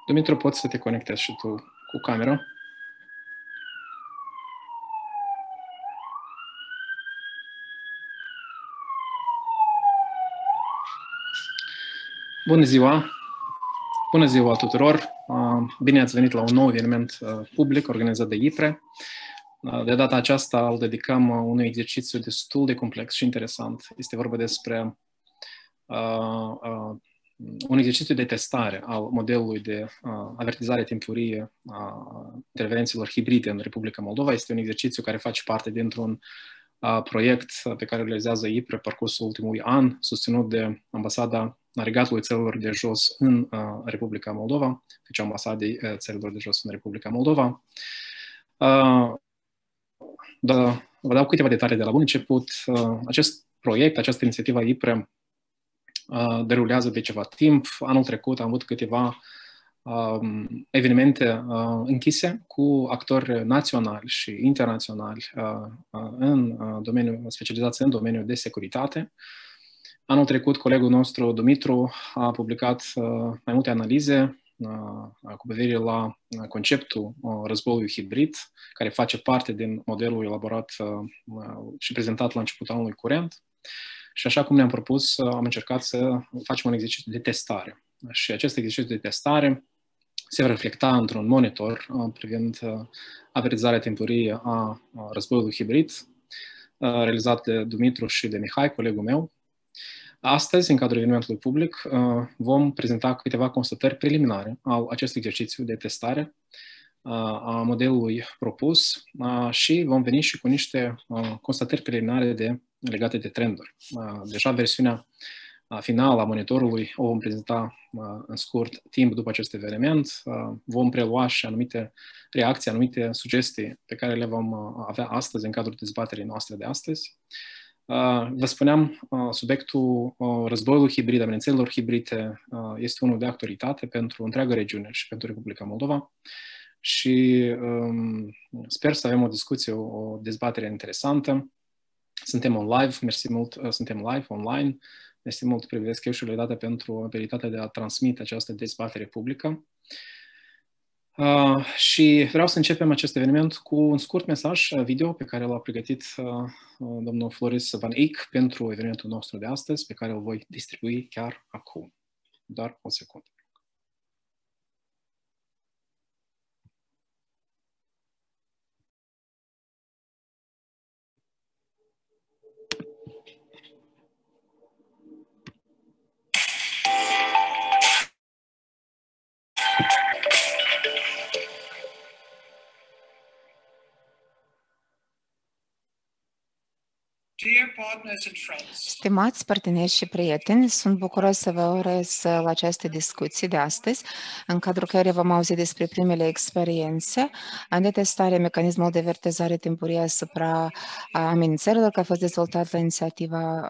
Dumitru, poți să te conectezi și tu cu camera? Bună ziua! Bună ziua tuturor! Bine ați venit la un nou eveniment public organizat de IPRE. De data aceasta îl dedicăm unui exercițiu destul de complex și interesant. Este vorba despre un exercițiu de testare al modelului de avertizare timpurie a intervențiilor hibride în Republica Moldova. Este un exercițiu care face parte dintr-un proiect pe care îl realizează IPRE parcursul ultimului an, susținut de Ambasada Regatului Țărilor de Jos în Republica Moldova, deci Ambasadei Țărilor de Jos în Republica Moldova. Vă dau câteva detalii de la bun început. Acest proiect, această inițiativă IPRE derulează de ceva timp. Anul trecut am avut câteva evenimente închise cu actori naționali și internaționali în domeniul, specializați în domeniul de securitate. Anul trecut, colegul nostru, Dumitru, a publicat mai multe analize cu privire la conceptul războiului hibrid, care face parte din modelul elaborat și prezentat la începutul anului curent. Și așa cum ne-am propus, am încercat să facem un exercițiu de testare. Și acest exercițiu de testare se va reflecta într-un monitor privind avertizarea timpurie a războiului hibrid, realizat de Dumitru și de Mihai, colegul meu. Astăzi, în cadrul evenimentului public, vom prezenta câteva constatări preliminare al acestui exercițiu de testare a modelului propus și vom veni și cu niște constatări preliminare legate de trenduri. Deja versiunea finală a monitorului o vom prezenta în scurt timp după acest eveniment. Vom prelua și anumite reacții, anumite sugestii pe care le vom avea astăzi în cadrul dezbaterii noastre de astăzi. Vă spuneam, subiectul războiului hibrid, amenințărilor hibride, este unul de actualitate pentru întreaga regiune și pentru Republica Moldova și sper să avem o discuție, o dezbatere interesantă. Suntem online, mersi mult, suntem live, online. Mersi mult, privesc eu și le pentru abilitatea de a transmite această dezbatere publică. Și vreau să începem acest eveniment cu un scurt mesaj video pe care l-a pregătit domnul Floris Van Eyck pentru evenimentul nostru de astăzi, pe care îl voi distribui chiar acum. Doar o secundă. Stimați parteneri și prieteni, sunt bucuros să vă urez la această discuție de astăzi, în cadrul care vom auzi despre primele experiențe de testare mecanismul de avertizare timpurie asupra amenințărilor, care a fost dezvoltat la inițiativa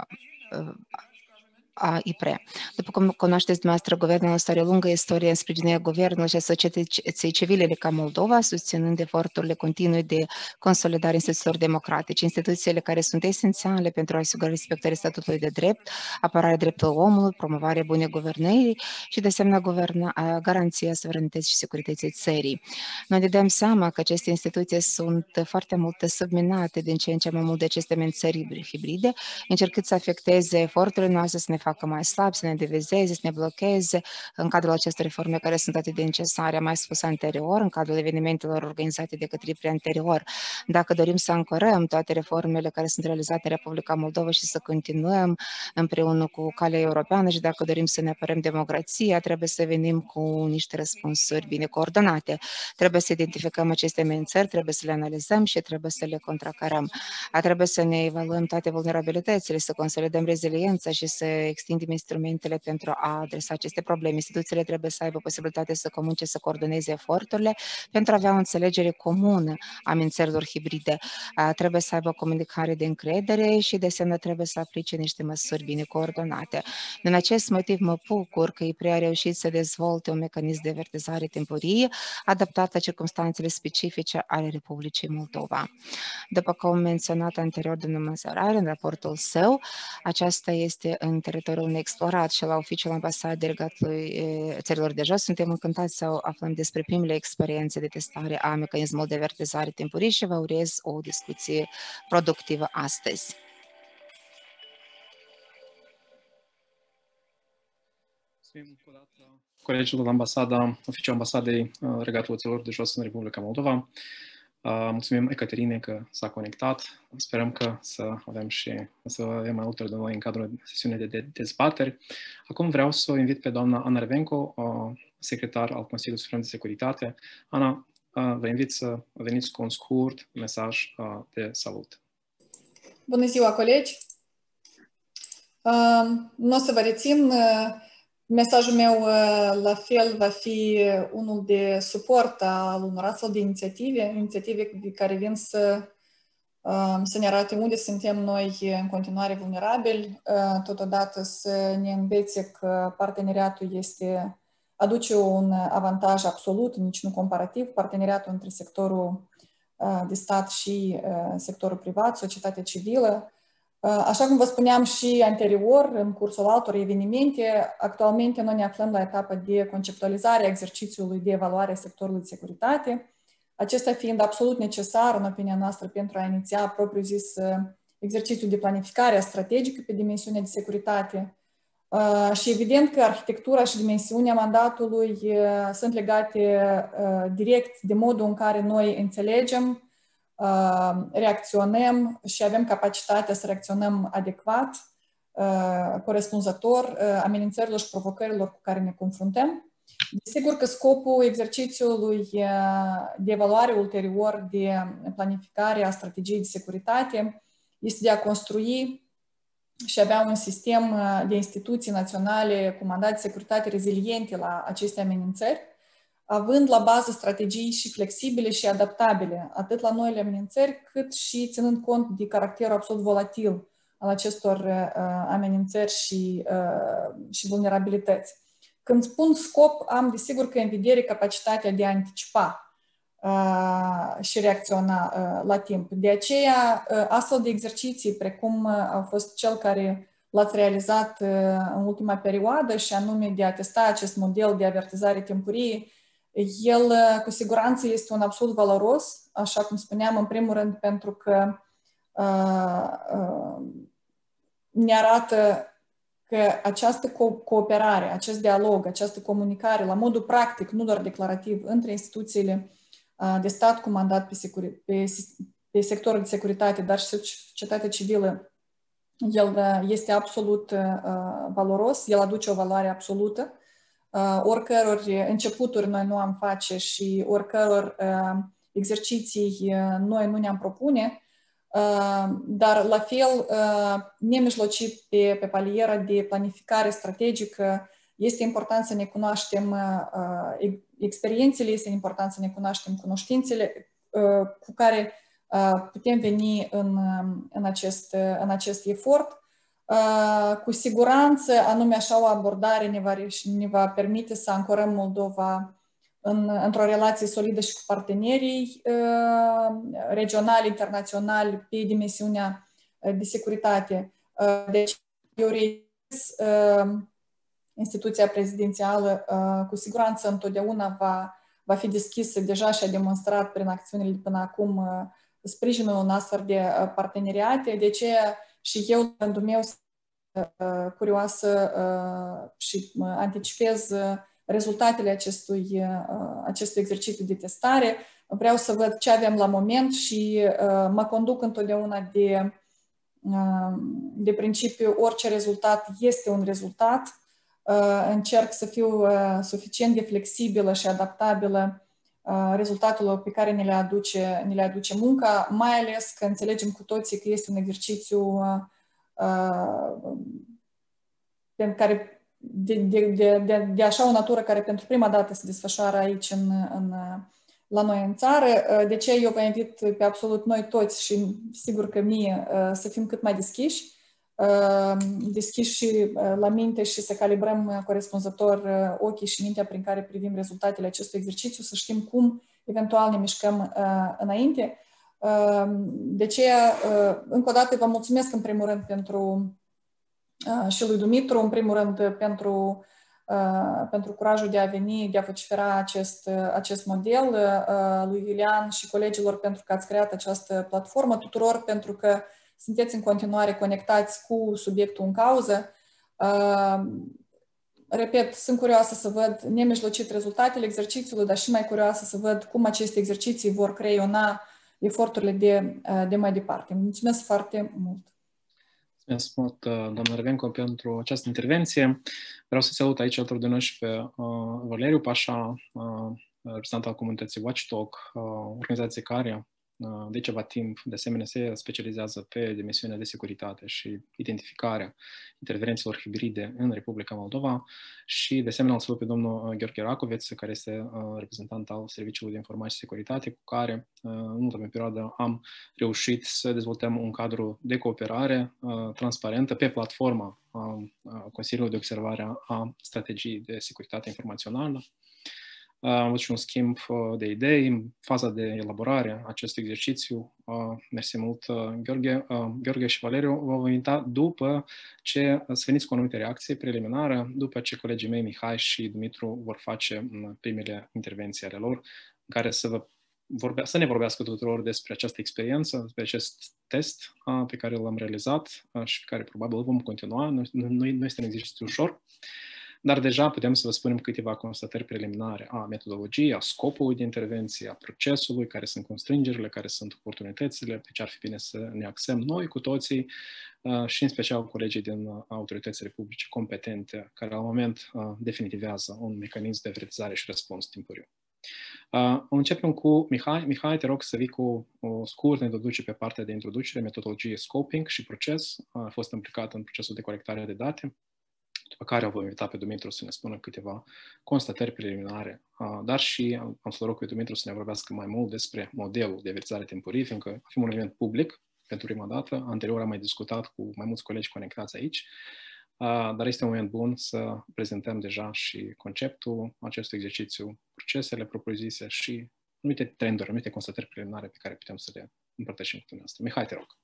a IPRE. După cum cunoașteți dumneavoastră, guvernul nostru are o lungă istorie în sprijinirea guvernului și a societății civile ca Moldova, susținând eforturile continue de consolidare instituțiilor democratice, instituțiile care sunt esențiale pentru a asigura respectarea statutului de drept, apărarea drepturilor omului, promovarea bunei guvernări și, de asemenea, garanția suveranității și securității țării. Noi ne dăm seama că aceste instituții sunt foarte mult subminate din ce în ce mai mult de aceste amenințări hibride, încercând să afecteze eforturile noastre, să ne facă mai slabi, să ne divizeze, să ne blocheze în cadrul acestor reforme care sunt atât de necesare. Am mai spus anterior, în cadrul evenimentelor organizate de către IPRE anterior, dacă dorim să ancorăm toate reformele care sunt realizate în Republica Moldova și să continuăm împreună cu calea europeană și dacă dorim să ne apărăm democrația, trebuie să venim cu niște răspunsuri bine coordonate. Trebuie să identificăm aceste amenințări, trebuie să le analizăm și trebuie să le contracarăm. Trebuie să ne evaluăm toate vulnerabilitățile, să consolidăm reziliența și să extindem instrumentele pentru a adresa aceste probleme. Instituțiile trebuie să aibă posibilitatea să comunice, să coordoneze eforturile pentru a avea o înțelegere comună a amenințărilor hibride. Trebuie să aibă o comunicare de încredere și, de asemenea, trebuie să aplice niște măsuri bine coordonate. Din acest motiv mă bucur că IPRE a reușit să dezvolte un mecanism de avertizare timpurie adaptat la circumstanțele specifice ale Republicii Moldova. După cum menționat anterior domnul Măsărare în raportul său, aceasta este în teritoriul teritoriul neexplorat și la Oficiul Ambasadei Regatului Țărilor de Jos. Suntem încântați să aflăm despre primele experiențe de testare a mecanismului de avertizare timpurie și vă urez o discuție productivă astăzi. Colegii de la ambasada, Oficiul Ambasadei Regatului Țărilor de Jos în Republica Moldova. Mulțumim Ecaterinei că s-a conectat. Sperăm că să avem alături de noi în cadrul sesiunii de dezbateri. Acum vreau să o invit pe doamna Ana Revenco, secretar al Consiliului Suprem de Securitate. Ana, vă invit să veniți cu un scurt mesaj de salut. Bună ziua, colegi! Nu o să vă rețin. Mesajul meu, la fel, va fi unul de suport al unor astfel de inițiative care vin să ne arate unde suntem noi în continuare vulnerabili, totodată să ne învețe că parteneriatul aduce un avantaj absolut, nici nu comparativ, parteneriatul între sectorul de stat și sectorul privat, societatea civilă. Așa cum vă spuneam și anterior, în cursul altor evenimente, actualmente noi ne aflăm la etapa de conceptualizare a exercițiului de evaluare a sectorului de securitate, acesta fiind absolut necesar, în opinia noastră, pentru a iniția propriu-zis exercițiul de planificare strategică pe dimensiunea de securitate. Și evident că arhitectura și dimensiunea mandatului sunt legate direct de modul în care noi înțelegem, reacționăm și avem capacitatea să reacționăm adecvat, corespunzător amenințărilor și provocărilor cu care ne confruntăm. Desigur că scopul exercițiului de evaluare ulterior de planificare a strategiei de securitate este de a construi și avea un sistem de instituții naționale cu mandat de securitate reziliente la aceste amenințări, având la bază strategii și flexibile și adaptabile, atât la noile amenințări, cât și ținând cont de caracterul absolut volatil al acestor amenințări și vulnerabilități. Când spun scop, am desigur că în vedere capacitatea de a anticipa și reacționa la timp. De aceea, astfel de exerciții, precum a fost cel care l-ați realizat în ultima perioadă, și anume de a testa acest model de avertizare timpurie, el cu siguranță este un absolut valoros, așa cum spuneam, în primul rând pentru că ne arată că această cooperare, acest dialog, această comunicare la modul practic, nu doar declarativ, între instituțiile de stat cu mandat pe sectorul de securitate, dar și societatea civilă, el este absolut valoros, el aduce o valoare absolută, oricăror începuturi noi nu am face și oricăror exerciții noi nu ne-am propune, dar la fel, nemijlocit pe paliera de planificare strategică, este important să ne cunoaștem experiențele, este important să ne cunoaștem cunoștințele cu care putem veni în acest efort. Cu siguranță, anume așa o abordare ne va permite să ancorăm Moldova într-o relație solidă și cu partenerii regionali, internaționali, pe dimensiunea de securitate. Deci, eu reiez, instituția prezidențială cu siguranță întotdeauna va fi deschisă, deja și-a demonstrat prin acțiunile de până acum sprijinul în astfel de parteneriate. De aceea și eu, în rândul meu, curioasă și anticipez rezultatele acestui exercițiu de testare. Vreau să văd ce avem la moment și mă conduc întotdeauna de principiu, orice rezultat este un rezultat. Încerc să fiu suficient de flexibilă și adaptabilă rezultatul pe care ne le aduce munca, mai ales că înțelegem cu toții că este un exercițiu care de așa o natură care pentru prima dată se desfășoară aici la noi în țară. De ce eu vă invit pe absolut noi toți și sigur că mie să fim cât mai deschiși și la minte și să calibrăm corespunzător ochii și mintea prin care privim rezultatele acestui exercițiu, să știm cum eventual ne mișcăm înainte. De aceea, încă o dată, vă mulțumesc în primul rând pentru și lui Dumitru, în primul rând, pentru curajul de a veni, de a vocifera acest model, lui Iulian și colegilor pentru că ați creat această platformă, tuturor pentru că sunteți în continuare conectați cu subiectul în cauză. Repet, sunt curioasă să văd nemijlocit rezultatele exercițiului, dar și mai curioasă să văd cum aceste exerciții vor creiona eforturile de mai departe. Mulțumesc foarte mult! Mulțumesc mult, doamna Revenco, pentru această intervenție. Vreau să salut aici alături de noi și pe Valeriu Pașa, reprezentant al comunității Watchdog, organizație care de ceva timp, de asemenea, se specializează pe dimensiunea de securitate și identificarea interferențelor hibride în Republica Moldova și, de asemenea, îl salut pe domnul Gheorghe Racoveț, care este reprezentant al Serviciului de Informații și Securitate, cu care, în ultima perioadă, am reușit să dezvoltăm un cadru de cooperare transparentă pe platforma Consiliului de Observare a Strategiei de Securitate Informațională. Am avut și un schimb de idei în faza de elaborare a acestui exercițiu. Mersi mult, Gheorghe. Gheorghe și Valeriu vă voi invita după ce să veniți cu o anumită reacție preliminară, după ce colegii mei, Mihai și Dumitru, vor face primele intervenții ale lor, în care să ne vorbească tuturor despre această experiență, despre acest test pe care l-am realizat și pe care probabil îl vom continua. Nu este un exercițiu ușor, dar deja putem să vă spunem câteva constatări preliminare a metodologiei, a scopului de intervenție, a procesului, care sunt constrângerile, care sunt oportunitățile, pe ce ar fi bine să ne axăm noi cu toții și în special colegii din autoritățile publice competente, care la moment definitivează un mecanism de avertizare și răspuns timpuriu. Începem cu Mihai. Mihai, te rog să vii cu o scurtă introducere pe partea de introducere, metodologie, scoping și proces. A fost implicat în procesul de colectare de date, după care o vom invita pe Dumitru să ne spună câteva constatări preliminare, dar și am să rog pe Dumitru să ne vorbească mai mult despre modelul de avertizare timpurie, fiindcă fi un eveniment public pentru prima dată. Anterior am mai discutat cu mai mulți colegi conectați aici, dar este un moment bun să prezentăm deja și conceptul acestui exercițiu, procesele propriu-zise și anumite trenduri, anumite constatări preliminare pe care putem să le împărtășim cu dumneavoastră. Mihai, te rog.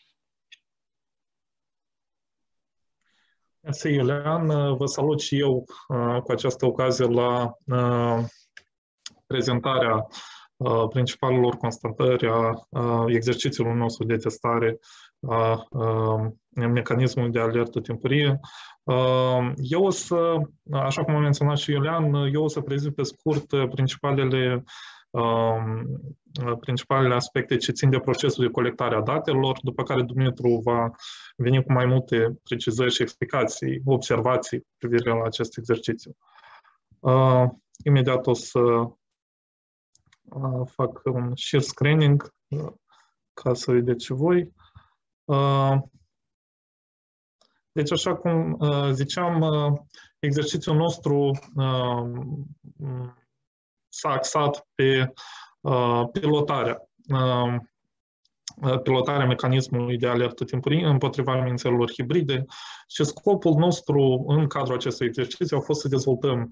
Mersi, Iulian. Vă salut și eu cu această ocazie la prezentarea principalelor constatări a exercițiului nostru de testare a mecanismului de alertă timpurie. Eu o să, așa cum a menționat și Iulian, eu o să prezint pe scurt principalele aspecte ce țin de procesul de colectare a datelor, după care Dumitru va veni cu mai multe precizări și explicații, observații cu privire la acest exercițiu. Imediat o să fac un share screening ca să vedeți și voi. Deci, așa cum ziceam, exercițiul nostru s-a axat pe pilotarea mecanismului de alertă timpurie împotriva amenințărilor hibride și scopul nostru în cadrul acestui exercițiu a fost să dezvoltăm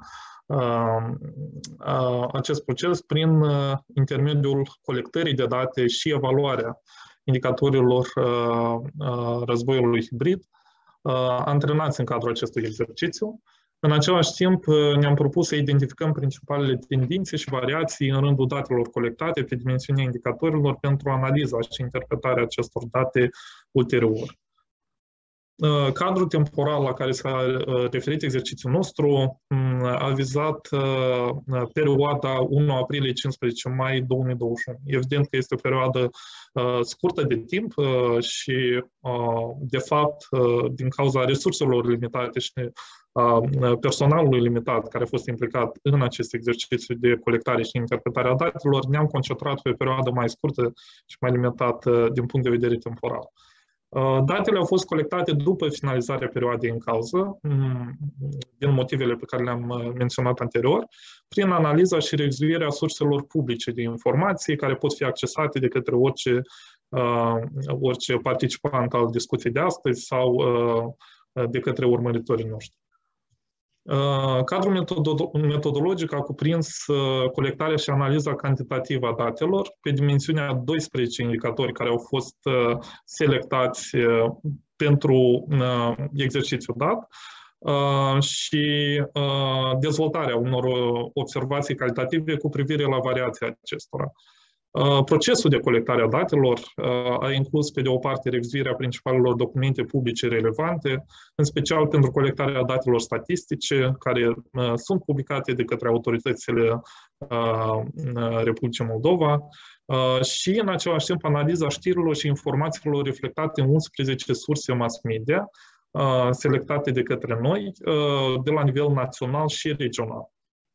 acest proces prin intermediul colectării de date și evaluarea indicatorilor războiului hibrid antrenați în cadrul acestui exercițiu. În același timp, ne-am propus să identificăm principalele tendințe și variații în rândul datelor colectate pe dimensiunea indicatorilor pentru analiza și interpretarea acestor date ulterior. Cadrul temporal la care s-a referit exercițiul nostru a vizat perioada 1 aprilie-15 mai 2021. Evident că este o perioadă scurtă de timp și, de fapt, din cauza resurselor limitate și personalului limitat care a fost implicat în acest exercițiu de colectare și interpretare a datelor, ne-am concentrat pe o perioadă mai scurtă și mai limitată din punct de vedere temporal. Datele au fost colectate după finalizarea perioadei în cauză, din motivele pe care le-am menționat anterior, prin analiza și revizuirea surselor publice de informații care pot fi accesate de către orice participant al discuției de astăzi sau de către urmăritorii noștri. Cadrul metodologic a cuprins colectarea și analiza cantitativă a datelor pe dimensiunea 12 indicatori care au fost selectați pentru exercițiul dat și dezvoltarea unor observații calitative cu privire la variația acestora. Procesul de colectare a datelor a inclus, pe de o parte, revizuirea principalelor documente publice relevante, în special pentru colectarea datelor statistice, care sunt publicate de către autoritățile Republicii Moldova, și, în același timp, analiza știrilor și informațiilor reflectate în 11 surse mass media, selectate de către noi, de la nivel național și regional.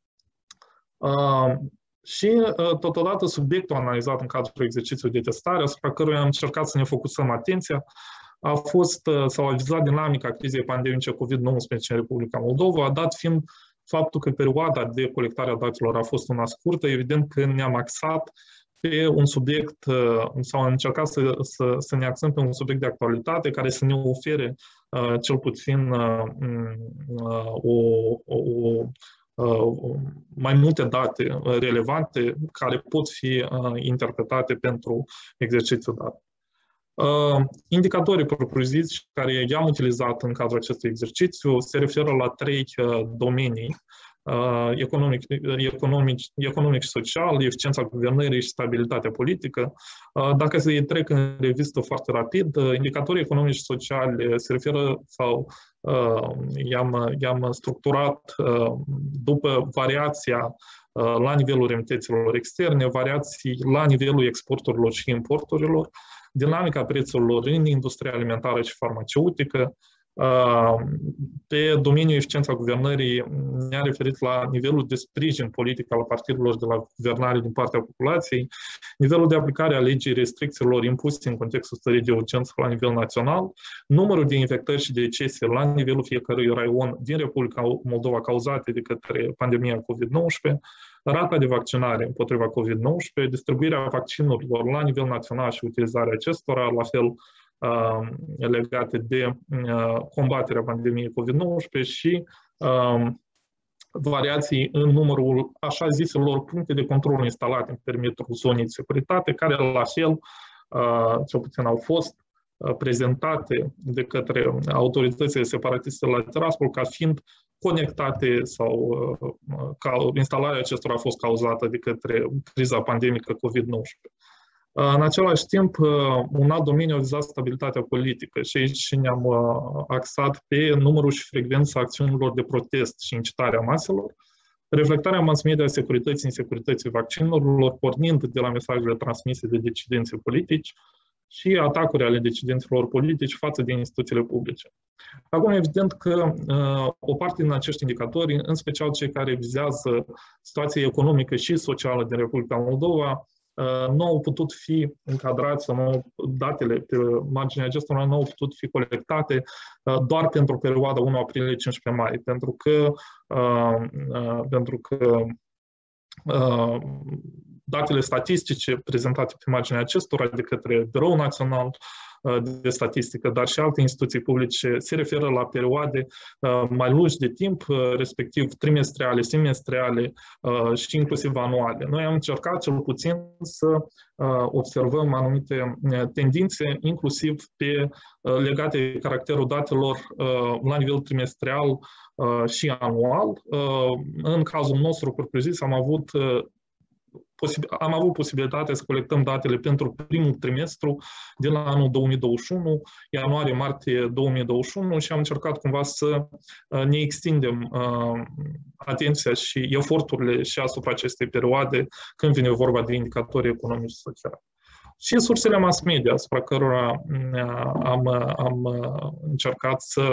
Și, totodată, subiectul analizat în cadrul exercițiului de testare, asupra căruia am încercat să ne focusăm atenția, a fost sau a vizat dinamica crizei pandemice COVID-19 în Republica Moldova, dat fiind faptul că perioada de colectare a datelor a fost una scurtă, evident că ne-am axat pe un subiect sau am încercat să ne axăm pe un subiect de actualitate care să ne ofere cel puțin mai multe date relevante care pot fi interpretate pentru exercițiul dat. Indicatorii propriu-ziși care i-am utilizat în cadrul acestui exercițiu se referă la 3 domenii: economic și social, eficiența guvernării și stabilitatea politică. Dacă să-i trec în revistă foarte rapid, indicatorii economici și sociali se referă sau i-am structurat după variația la nivelul remiteților externe, variații la nivelul exporturilor și importurilor, dinamica prețurilor în industria alimentară și farmaceutică. Pe domeniul eficiența guvernării ne-a referit la nivelul de sprijin politic al partidelor de la guvernare din partea populației, nivelul de aplicare a legii restricțiilor impuse în contextul stării de urgență la nivel național, numărul de infectări și decese la nivelul fiecărui raion din Republica Moldova cauzate de către pandemia COVID-19, rata de vaccinare împotriva COVID-19, distribuirea vaccinurilor la nivel național și utilizarea acestora, la fel legate de combaterea pandemiei COVID-19 și variații în numărul așa ziselor puncte de control instalate în perimetrul zonei de securitate, care la fel, cel puțin, au fost prezentate de către autoritățile separatiste la Tiraspol ca fiind conectate sau ca instalarea acestora a fost cauzată de către criza pandemică COVID-19. În același timp, un alt domeniu a vizat stabilitatea politică și aici ne-am axat pe numărul și frecvența acțiunilor de protest și incitarea maselor, reflectarea mass media a securității în securității vaccinurilor, pornind de la mesajele transmise de decidenții politici și atacuri ale decidenților politici față de instituțiile publice. Acum, evident că o parte din acești indicatori, în special cei care vizează situația economică și socială din Republica Moldova, nu au putut fi încadrați sau datele pe marginea acestora nu au putut fi colectate doar pentru perioada 1 aprilie-15 mai, pentru că datele statistice prezentate pe marginea acestora de către Biroul Național de Statistică, dar și alte instituții publice, se referă la perioade mai lungi de timp, respectiv trimestriale, semestriale și inclusiv anuale. Noi am încercat cel puțin să observăm anumite tendințe, inclusiv legate de caracterul datelor la nivel trimestrial și anual. În cazul nostru, propriu-zis, am avut posibilitatea să colectăm datele pentru primul trimestru din anul 2021, ianuarie-martie 2021 și am încercat cumva să ne extindem atenția și eforturile și asupra acestei perioade când vine vorba de indicatori economici și sociali. Și sursele mass media, asupra cărora am încercat să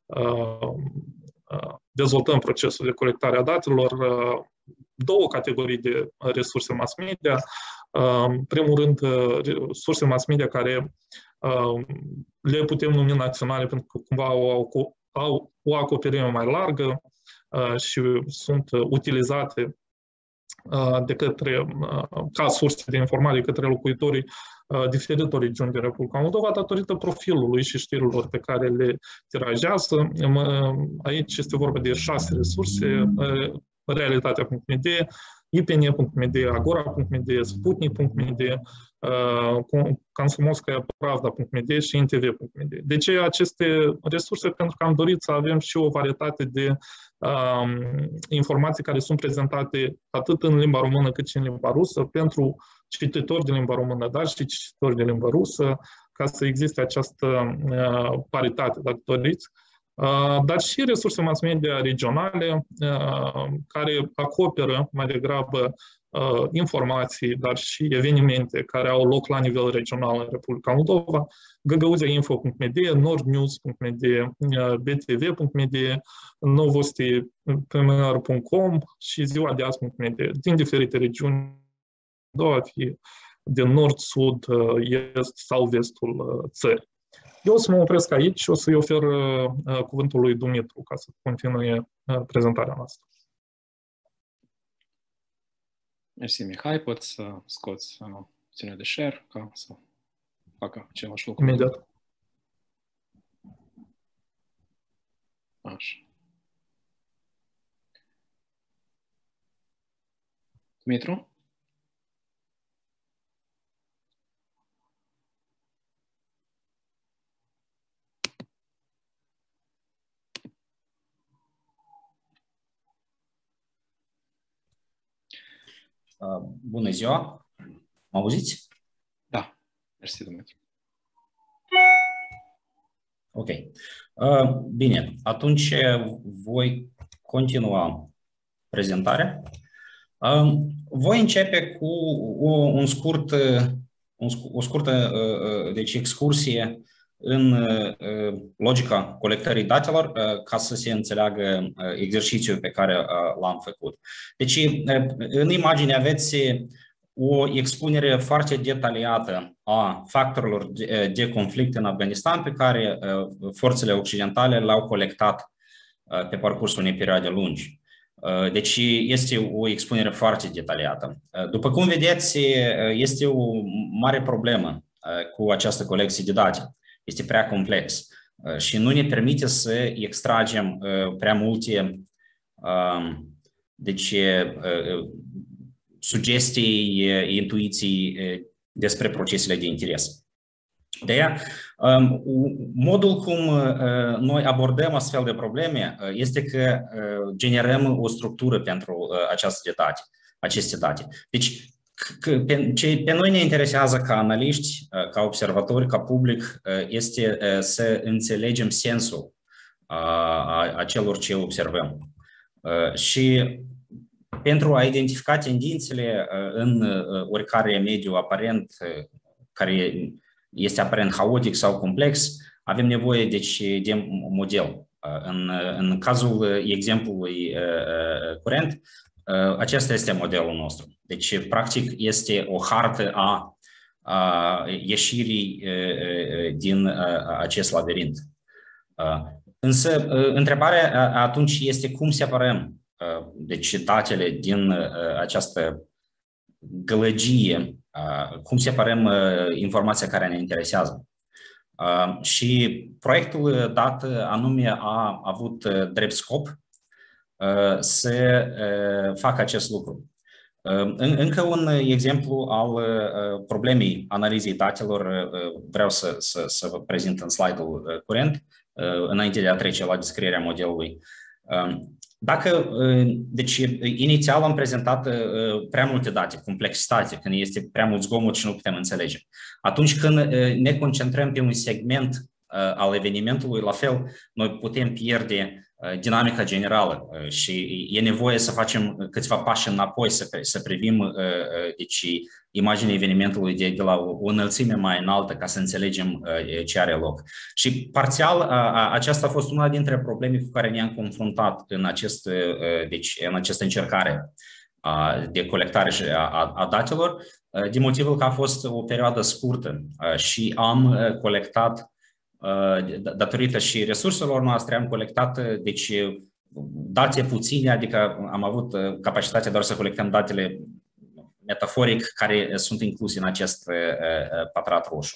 dezvoltăm procesul de colectare a datelor, două categorii de resurse mass media. În primul rând, surse mass media care le putem numi naționale pentru că cumva au o acoperire mai largă și sunt utilizate ca surse de informare de către locuitorii diferitor regiuni din Republica Moldova datorită profilului și știrilor pe care le tirajează. Aici este vorba de 6 resurse: Realitatea.md, IPN.md, Agora.md, Sputnik.md, Komsomolskaya Pravda.md și ntv.md. De ce aceste resurse? Pentru că am dorit să avem și o varietate de informații care sunt prezentate atât în limba română cât și în limba rusă, pentru cititori de limba română, dar și cititori de limba rusă, ca să existe această paritate, dacă doriți. Dar și resurse mass media regionale care acoperă mai degrabă informații, dar și evenimente care au loc la nivel regional în Republica Moldova, gagauzia.info.md, nordnews.md, btv.md, novosti.pmr.com și ziua de azi.md, din diferite regiuni, a fi din nord, sud, est sau vestul țării. Eu o să mă opresc aici și o să-i ofer cuvântul lui Dumitru ca să continue prezentarea noastră. Mersi, Mihai. Poți să scoți opțiunea de share ca să facă același lucru? Imediat. Așa. Dumitru? Bună ziua! Mă auziți? Da. Mersi, Dumitru. Ok. Bine, atunci voi continua prezentarea. Voi începe cu o scurtă deci excursie în logica colectării datelor ca să se înțeleagă exercițiul pe care l-am făcut. Deci, în imagine aveți o expunere foarte detaliată a factorilor de conflict în Afganistan pe care forțele occidentale le-au colectat pe parcursul unei perioade lungi. Deci este o expunere foarte detaliată. După cum vedeți, este o mare problemă cu această colecție de date. Este prea complex și nu ne permite să extragem prea multe deci, sugestii, intuiții despre procesele de interes. De aia, modul cum noi abordăm astfel de probleme este că generăm o structură pentru aceste date. Deci, ce pe noi ne interesează ca analiști, ca observatori, ca public, este să înțelegem sensul acelor ce observăm. Și pentru a identifica tendințele în oricare mediu aparent, care este aparent haotic sau complex, avem nevoie deci, de model. În cazul exemplului curent, acesta este modelul nostru. Deci, practic, este o hartă a ieșirii din acest labirint. Însă, întrebarea atunci este cum separăm deci, datele din această gălăgie, cum separăm informația care ne interesează. Și proiectul dat anume a avut drept scop să facă acest lucru. Încă un exemplu al problemei analizei datelor vreau să vă prezint în slide-ul curent, înainte de a trece la descrierea modelului. Deci, inițial am prezentat prea multe date, complexitate, când este prea mult zgomot și nu putem înțelege. Atunci când ne concentrăm pe un segment al evenimentului, la fel, noi putem pierde dinamica generală și e nevoie să facem câțiva pași înapoi, să privim deci, imaginea evenimentului de la o înălțime mai înaltă ca să înțelegem ce are loc. Și parțial aceasta a fost una dintre probleme cu care ne-am confruntat în această încercare de colectare a datelor, din motivul că a fost o perioadă scurtă și am colectat datorită și resurselor noastre, am colectat deci, date puține, adică am avut capacitatea doar să colectăm datele metaforic care sunt incluse în acest pătrat roșu.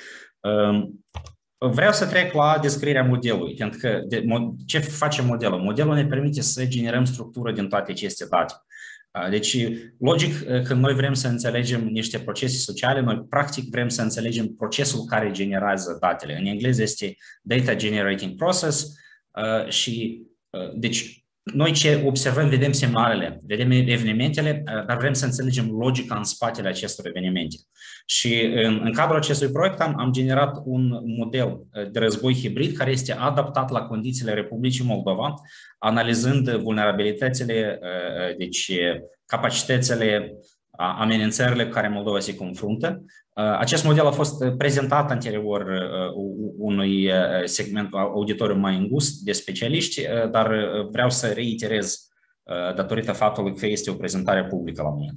Vreau să trec la descrierea modelului, pentru că ce face modelul? Modelul ne permite să generăm structură din toate aceste date. Deci, logic, când noi vrem să înțelegem niște procese sociale, noi practic vrem să înțelegem procesul care generează datele. În engleză este Data Generating Process și deci noi ce observăm, vedem semnalele, vedem evenimentele, dar vrem să înțelegem logica în spatele acestor evenimente. Și în cadrul acestui proiect am generat un model de război hibrid care este adaptat la condițiile Republicii Moldova, analizând vulnerabilitățile, deci capacitățile, amenințările cu care Moldova se confruntă. Acest model a fost prezentat anterior unui segment auditoriu mai îngust de specialiști, dar vreau să reiterez datorită faptului că este o prezentare publică la moment.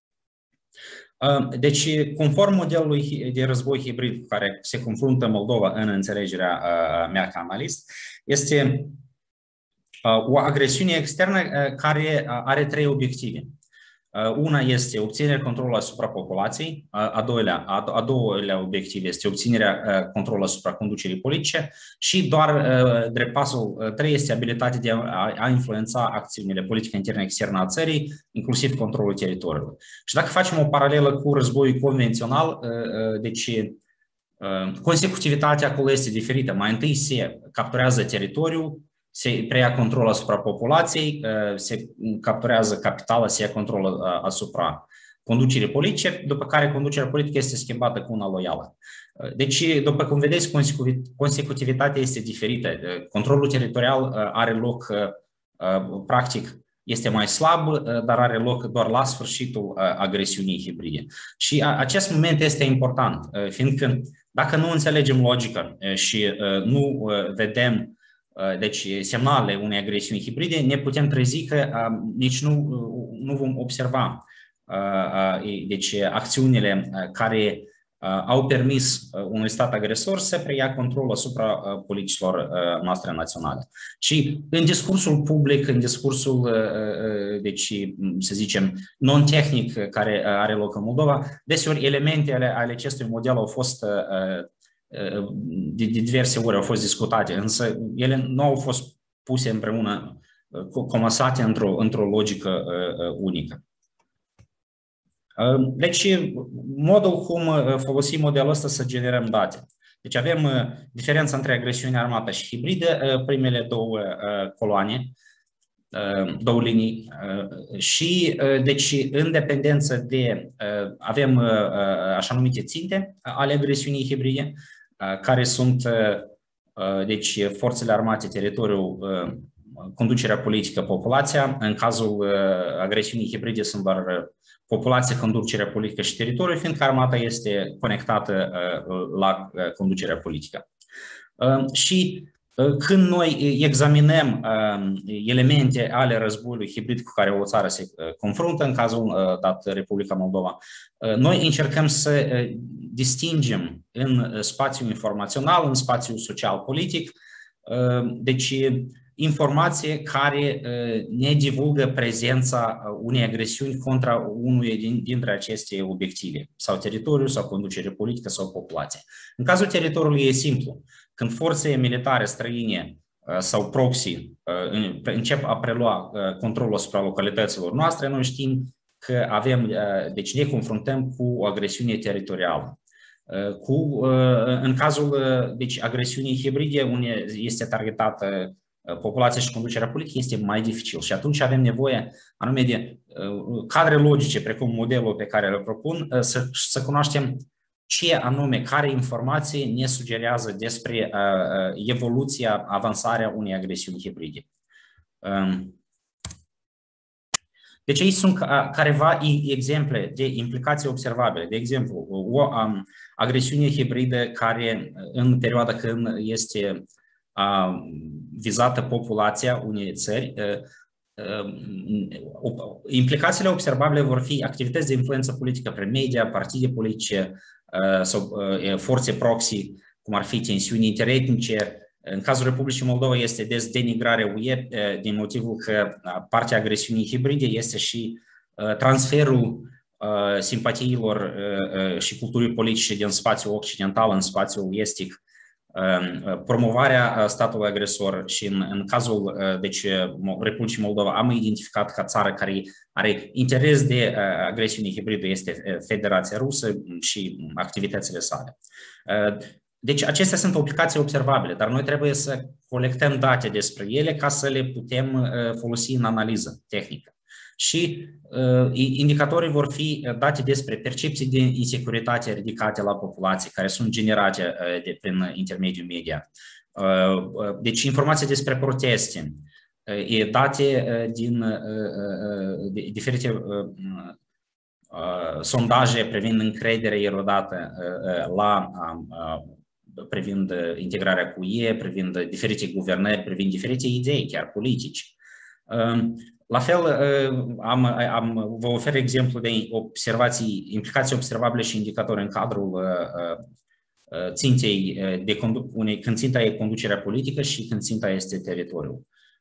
Deci, conform modelului de război hibrid cu care se confruntă Moldova în înțelegerea mea ca analist, este o agresiune externă care are 3 obiective. Una este obținerea controlului asupra populației, a doilea obiectiv este obținerea controlului asupra conducerii politice și doar drept pasul 3 este abilitatea de a influența acțiunile politice interne externe a țării, inclusiv controlul teritoriului. Și dacă facem o paralelă cu războiul convențional, deci consecutivitatea acolo este diferită. Mai întâi se capturează teritoriul, se preia control asupra populației, se capturează capitala, se ia control asupra conducerii politice, după care conducerea politică este schimbată cu una loială. Deci, după cum vedeți, consecutivitatea este diferită. Controlul teritorial are loc, practic, este mai slab, dar are loc doar la sfârșitul agresiunii hibride. Și acest moment este important, fiindcă dacă nu înțelegem logica și nu vedem deci semnalele unei agresiuni hibride, ne putem trezi că nici nu vom observa deci acțiunile care au permis unui stat agresor să preia controlul asupra politicilor noastre naționale. Și în discursul public, în discursul, deci, să zicem, non-tehnic care are loc în Moldova, deseori elementele ale acestui model au fost de diverse ori au fost discutate, însă ele nu au fost puse împreună, comasate într-o logică unică. Deci, modul cum folosim modelul ăsta să generăm date. Deci avem diferența între agresiune armată și hibridă, primele 2 coloane, 2 linii și deci în dependență de avem așa numite ținte ale agresiunii hibride, care sunt deci forțele armate, teritoriul, conducerea politică, populația. În cazul agresiunii hibride sunt doar populația, conducerea politică și teritoriul, fiindcă armata este conectată la conducerea politică. Și când noi examinăm elemente ale războiului hibrid cu care o țară se confruntă, în cazul dat Republica Moldova, noi încercăm să distingem în spațiul informațional, în spațiul social-politic, deci informație care ne divulgă prezența unei agresiuni contra unui dintre aceste obiective, sau teritoriul, sau conducere politică, sau populație. În cazul teritoriului e simplu. Când forțe militare străine sau proxy încep a prelua controlul asupra localităților noastre, noi știm că deci ne confruntăm cu o agresiune teritorială. În cazul deci, agresiunii hibride, unde este targetată populația și conducerea politică, este mai dificil. Și atunci avem nevoie anume de cadre logice, precum modelul pe care îl propun, să cunoaștem ce anume, care informații ne sugerează despre evoluția, avansarea unei agresiuni hibride. Deci aici sunt careva exemple de implicații observabile. De exemplu, o agresiune hibridă care în perioada când este vizată populația unei țări, implicațiile observabile vor fi activități de influență politică prin media, partide politice sau forțe proxy, cum ar fi tensiuni interetnice. În cazul Republicii Moldova este des denigrarea UE din motivul că partea agresiunii hibride este și transferul simpatiilor și culturii politice din spațiul occidental în spațiul estic promovarea statului agresor și în cazul deci, Republicii Moldova am identificat ca țară care are interes de agresiune hibridă este Federația Rusă și activitățile sale. Deci acestea sunt obligații observabile, dar noi trebuie să colectăm date despre ele ca să le putem folosi în analiză tehnică. Și indicatorii vor fi date despre percepții de insecuritate ridicate la populație, care sunt generate prin intermediul media. Deci informații despre proteste, date din diferite sondaje privind încrederea erodată privind integrarea cu UE, privind diferite guvernări, privind diferite idei, chiar politici. La fel, vă ofer exemplu de implicații observabile și indicatori în cadrul țintei când ținta e conducerea politică și când ținta este teritoriul.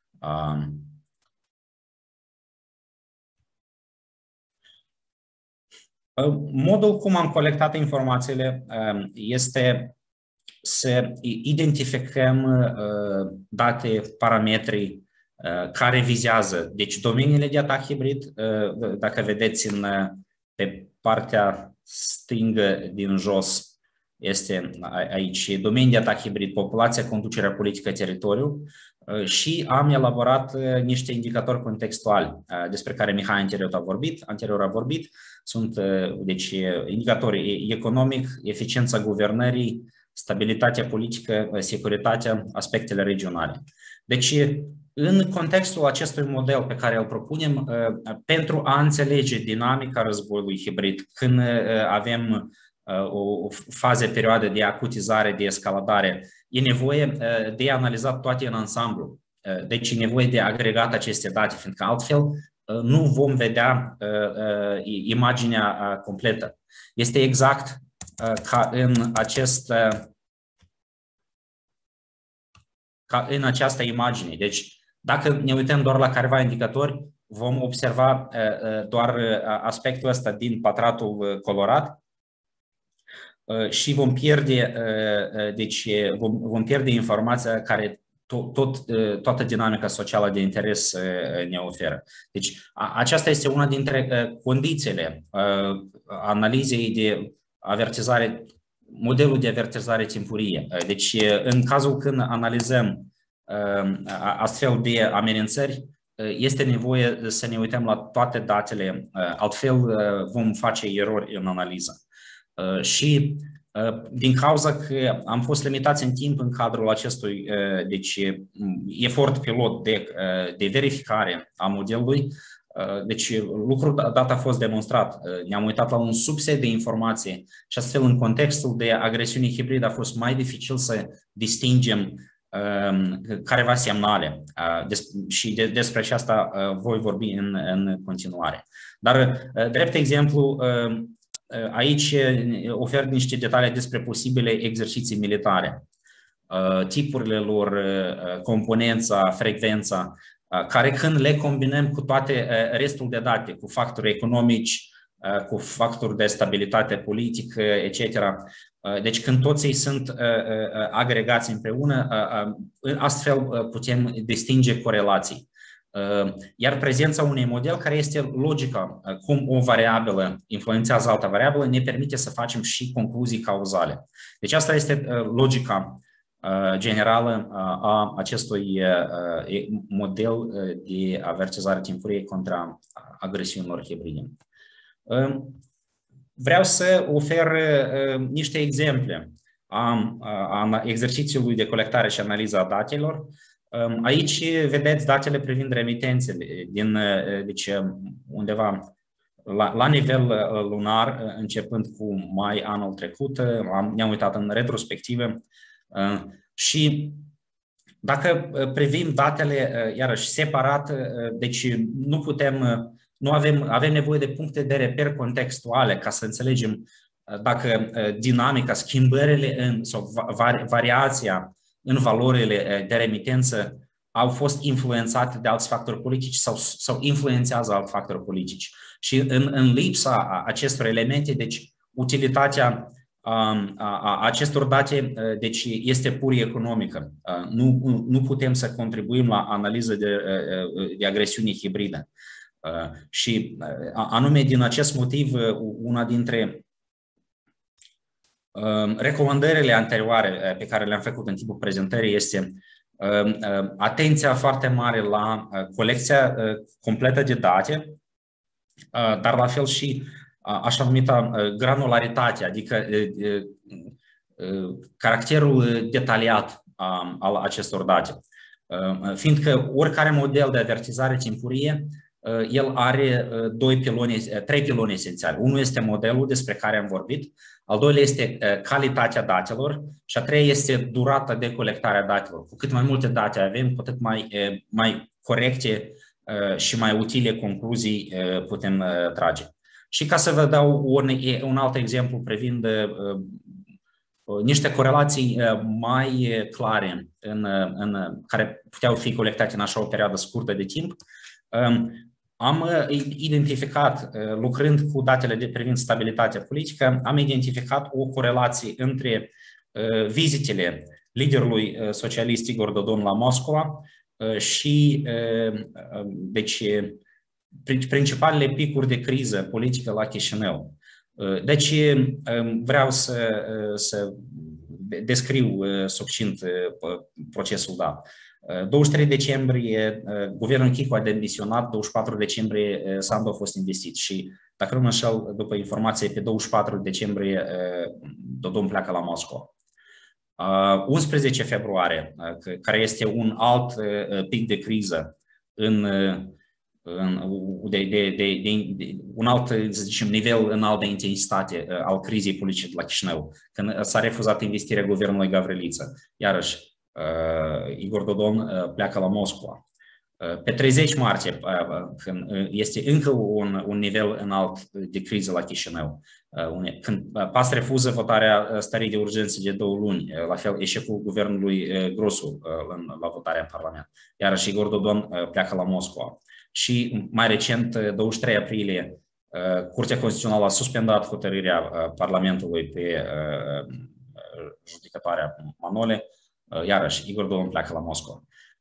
Modul cum am colectat informațiile este să identificăm date, parametri care vizează, deci domeniile de atac hibrid, dacă vedeți pe partea stângă din jos, este aici domenii de atac hibrid, populația, conducerea politică, teritoriu și am elaborat niște indicatori contextuali despre care Mihai anterior a vorbit, sunt deci indicatori economic, eficiența guvernării, stabilitatea politică, securitatea, aspectele regionale. Deci, în contextul acestui model pe care îl propunem, pentru a înțelege dinamica războiului hibrid, când avem o fază, perioadă de acutizare, de escaladare, e nevoie de analizat toate în ansamblu. Deci e nevoie de agregat aceste date, fiindcă altfel nu vom vedea imaginea completă. Este exact ca în această imagine. Deci, dacă ne uităm doar la careva indicatori, vom observa doar aspectul ăsta din pătratul colorat și vom pierde informația care toată dinamica socială de interes ne oferă. Deci, aceasta este una dintre condițiile analizei de avertizare, modelul de avertizare timpurie. Deci, în cazul când analizăm astfel de amenințări, este nevoie să ne uităm la toate datele, altfel vom face erori în analiză. Și din cauza că am fost limitați în timp în cadrul acestui deci, efort pilot de verificare a modelului, deci lucrul dat a fost demonstrat. Ne-am uitat la un subset de informații și astfel în contextul de agresiune hibridă a fost mai dificil să distingem careva semnale și despre aceasta voi vorbi în continuare. Dar, drept exemplu, aici ofer niște detalii despre posibile exerciții militare, tipurile lor, componența, frecvența, care când le combinăm cu toate restul de date, cu factori economici, cu factori de stabilitate politică, etc. Deci când toți ei sunt agregați împreună, astfel putem distinge corelații. Iar prezența unui model care este logică, cum o variabilă influențează alta variabilă, ne permite să facem și concluzii cauzale. Deci asta este logica generală a acestui model de avertizare timpurie contra agresiunilor hibride. Vreau să ofer niște exemple a exercițiului de colectare și analiză a datelor. Aici vedeți datele privind remitențele deci undeva la nivel lunar, începând cu mai anul trecut. Ne-am uitat în retrospectivă și dacă privim datele iarăși separat, deci avem nevoie de puncte de reper contextuale ca să înțelegem dacă dinamica, schimbările sau variația în valorile de remitență au fost influențate de alți factori politici sau influențează alți factori politici. Și în lipsa acestor elemente, deci utilitatea a acestor date, deci este pur economică. Nu putem să contribuim la analiză de agresiune hibridă. Și anume din acest motiv, una dintre recomandările anterioare pe care le-am făcut în timpul prezentării este atenția foarte mare la colecția completă de date, dar la fel și așa numită granularitate, adică caracterul detaliat al acestor date. Fiindcă oricare model de avertizare timpurie, el are trei piloni esențiali. Unul este modelul despre care am vorbit, al doilea este calitatea datelor și a treia este durata de colectare a datelor. Cu cât mai multe date avem, cu atât mai corecte și mai utile concluzii putem trage. Și ca să vă dau un alt exemplu privind niște corelații mai clare care puteau fi colectate în așa o perioadă scurtă de timp, am identificat, lucrând cu datele privind stabilitatea politică, am identificat o corelație între vizitele liderului socialist Igor Dodon la Moscova și deci, principalele picuri de criză politică la Chișinău. Deci vreau să descriu succint procesul dat. 23 decembrie, guvernul Chicu a demisionat, 24 decembrie Sandu a fost investit și, dacă nu mă înșel, după informație, pe 24 decembrie Dodon pleacă la Moscova. 11 februarie, care este un alt pic de criză, un alt, să zicem, nivel înalt de intensitate al crizei politice de la Chișinău, când s-a refuzat investirea guvernului Gavriliță. Iarăși, Igor Dodon pleacă la Moscova. Pe 30 martie, când este încă un nivel înalt de criză la Chișinău, când PAS refuză votarea stării de urgență de 2 luni, la fel eșecul guvernului Grosu la votarea în Parlament. Iarăși Igor Dodon pleacă la Moscova. Și mai recent, 23 aprilie, Curtea Constituțională a suspendat hotărârea Parlamentului pe judecătoarea Manole. Iarăși, Igor Dodon pleacă la Moscova.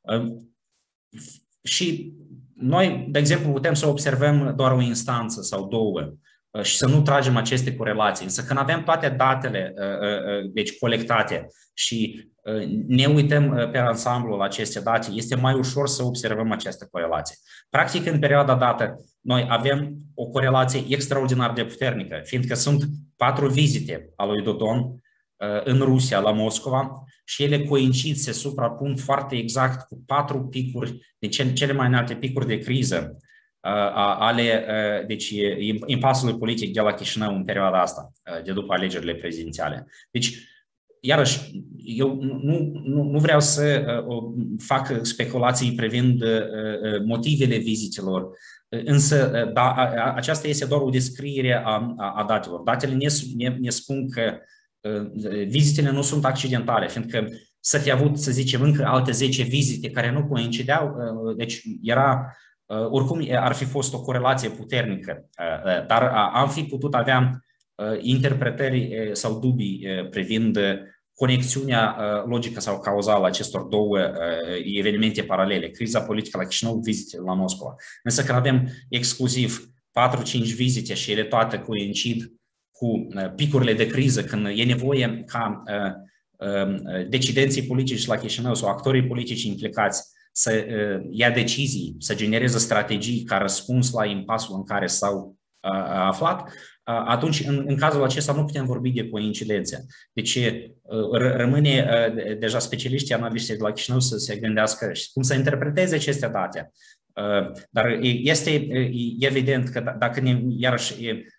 Și noi, de exemplu, putem să observăm doar o instanță sau două și să nu tragem aceste corelații. Însă când avem toate datele deci colectate și ne uităm pe ansamblul aceste date, este mai ușor să observăm această corelație. Practic, în perioada dată, noi avem o corelație extraordinar de puternică, fiindcă sunt 4 vizite ale lui Dodon în Rusia, la Moscova, și ele coincid, se suprapun foarte exact cu 4 picuri, de cele mai înalte picuri de criză ale deci, impasului politic de la Chișinău în perioada asta, de după alegerile prezidențiale. Deci, iarăși, eu nu vreau să fac speculații privind motivele vizitelor, însă aceasta este doar o descriere a datelor. Datele ne spun că vizitele nu sunt accidentale, fiindcă să fi avut, să zicem, încă alte 10 vizite care nu coincideau, deci oricum ar fi fost o corelație puternică, dar am fi putut avea interpretări sau dubii privind conexiunea logică sau cauzală acestor două evenimente paralele, criza politică la Chișinău, vizitele la Moscova. Însă când avem exclusiv 4-5 vizite și ele toate coincid cu picurile de criză, când e nevoie ca decidenții politici la Chișinău sau actorii politici implicați să ia decizii, să genereze strategii ca răspuns la impasul în care s-au aflat, atunci în cazul acesta nu putem vorbi de coincidențe. Deci rămâne deja specialiștii, analiștii de la Chișinău să se gândească cum să interpreteze aceste date. Dar este evident că dacă iarăși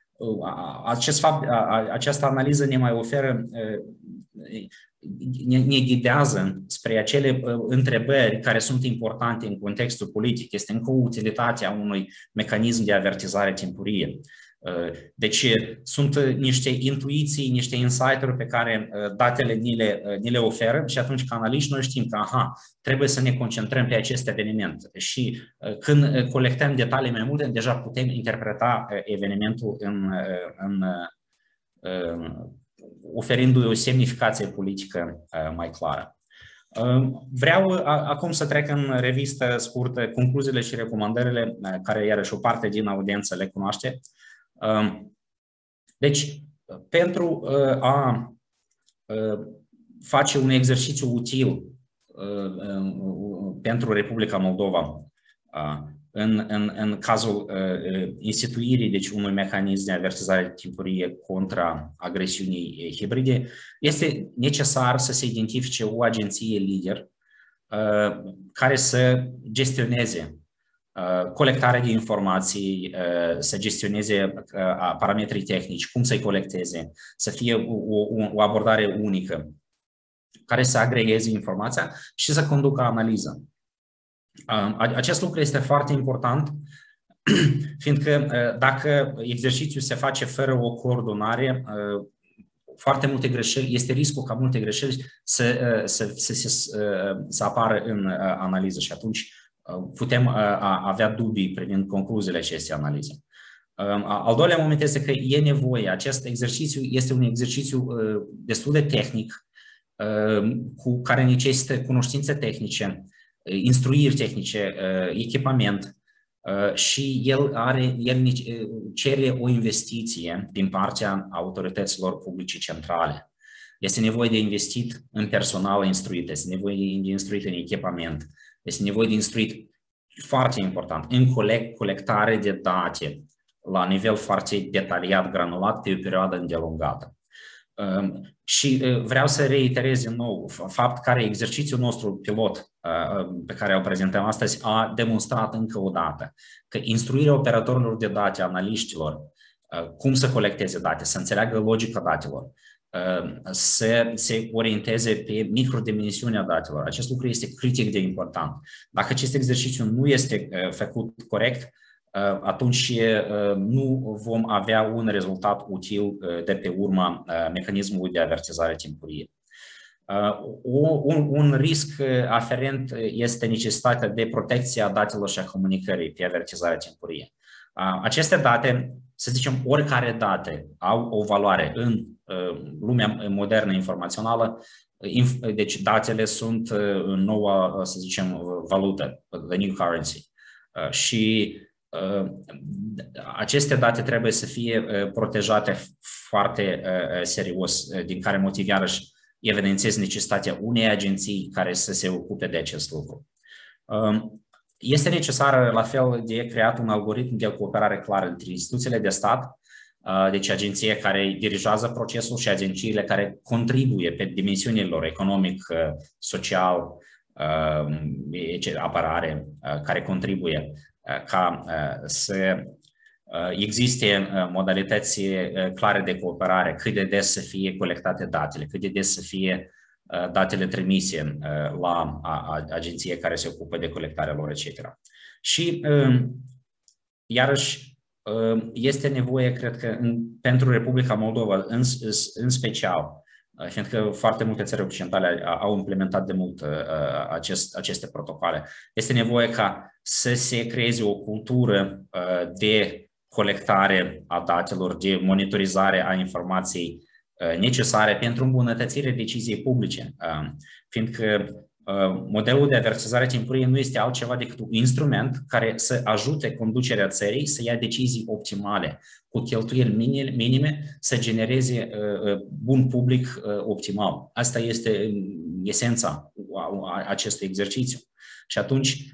această analiză ne mai oferă, ne ghidează spre acele întrebări care sunt importante în contextul politic. Este încă o utilitate a unui mecanism de avertizare timpurie. Deci sunt niște intuiții, niște insight-uri pe care datele ni le oferă și atunci ca analiști noi știm că trebuie să ne concentrăm pe acest eveniment și când colectăm detalii mai multe, deja putem interpreta evenimentul oferindu-i o semnificație politică mai clară. Vreau acum să trec în revistă scurtă concluziile și recomandările care, iarăși, o parte din audiență le cunoaște. Deci, pentru a face un exercițiu util pentru Republica Moldova în cazul instituirii, deci, unui mecanism de avertizare timpurie contra agresiunii hibride, este necesar să se identifice o agenție lider care să gestioneze colectarea de informații, să gestioneze parametrii tehnici, cum să-i colecteze, să fie o abordare unică, care să agregeze informația și să conducă analiză. Acest lucru este foarte important, fiindcă dacă exercițiul se face fără o coordonare, foarte multe greșeli, este riscul ca multe greșeli să apară în analiză și atunci putem avea dubii privind concluziile acestei analize. Al doilea moment este că e nevoie, acest exercițiu este un exercițiu destul de tehnic, cu care necesită cunoștințe tehnice, instruiri tehnice, echipament și el cere o investiție din partea autorităților publice centrale. Este nevoie de investit în personal instruit, este nevoie de instruit în echipament, este nevoie de instruit, foarte important, în colectare de date la nivel foarte detaliat, granulat, pe o perioadă îndelungată. Și vreau să reiterez din nou fapt că exercițiul nostru pilot pe care îl prezentăm astăzi a demonstrat încă o dată că instruirea operatorilor de date, analiștilor, cum să colecteze date, să înțeleagă logica datelor, să se orienteze pe microdimensiunea datelor. Acest lucru este critic de important. Dacă acest exercițiu nu este făcut corect, atunci nu vom avea un rezultat util de pe urma mecanismului de avertizare timpurie. Un risc aferent este necesitatea de protecție a datelor și a comunicării pe avertizare timpurie. Aceste date, să zicem, oricare date au o valoare în lumea modernă informațională, deci datele sunt noua, să zicem, valută, the new currency. Și aceste date trebuie să fie protejate foarte serios, din care motiv iarăși evidențiez necesitatea unei agenții care să se ocupe de acest lucru. Este necesar la fel de creat un algoritm de cooperare clar între instituțiile de stat, deci agenții care dirigează procesul și agențiile care contribuie pe dimensiunile lor economic, social, apărare, care contribuie ca să existe modalități clare de cooperare, cât de des să fie colectate datele, cât de des să fie datele trimise la agenție care se ocupă de colectarea lor, etc. Și, iarăși, este nevoie, cred că, pentru Republica Moldova, în special, fiindcă foarte multe țări occidentale au implementat de mult aceste protocoale, este nevoie ca să se creeze o cultură de colectare a datelor, de monitorizare a informației necesare pentru îmbunătățirea deciziei publice, fiindcă modelul de avertizare timpurie nu este altceva decât un instrument care să ajute conducerea țării să ia decizii optimale, cu cheltuieli minime, să genereze bun public optimal. Asta este esența acestui exercițiu. Și atunci,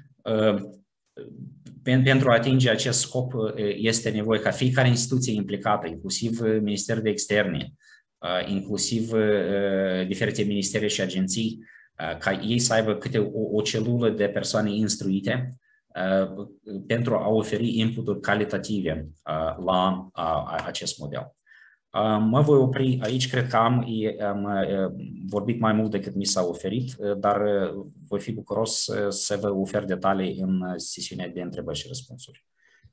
pentru a atinge acest scop, este nevoie ca fiecare instituție implicată, inclusiv Ministerul de Externe, inclusiv diferite ministere și agenții, ca ei să aibă câte o celulă de persoane instruite pentru a oferi inputuri calitative la acest model. Mă voi opri aici, cred că am vorbit mai mult decât mi s-a oferit, dar voi fi bucuros să vă ofer detalii în sesiunea de întrebări și răspunsuri.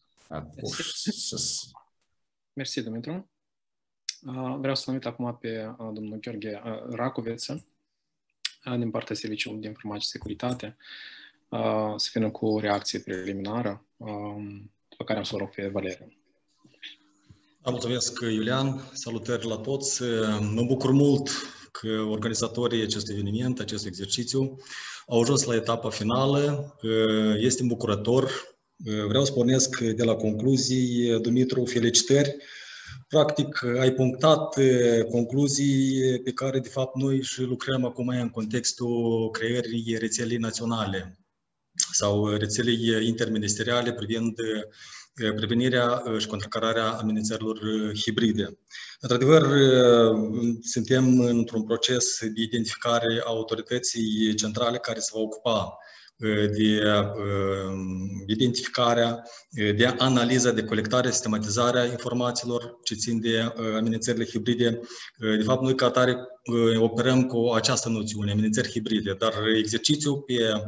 Mersi, Dumitru. Vreau să invit acum pe domnul Gheorghe Racoveță, din partea Serviciului de Informații și Securitate, să vină cu o reacție preliminară, după care am să o rog pe Valeriu. Mulțumesc, Iulian. Salutări la toți. Mă bucur mult că organizatorii acestui eveniment, acestui exercițiu, au ajuns la etapa finală. Este îmbucurător. Vreau să pornesc de la concluzii. Dumitru, felicitări. Practic, ai punctat concluzii pe care, de fapt, noi și lucrăm acum în contextul creării rețelei naționale sau rețelei interministeriale privind prevenirea și contracararea amenințărilor hibride. Într-adevăr, suntem într-un proces de identificare a autorității centrale care se va ocupa de identificarea, de analiza, de colectare, sistematizarea informațiilor ce țin de amenințările hibride. De fapt, noi ca atare operăm cu această noțiune, amenințări hibride, dar exercițiul pe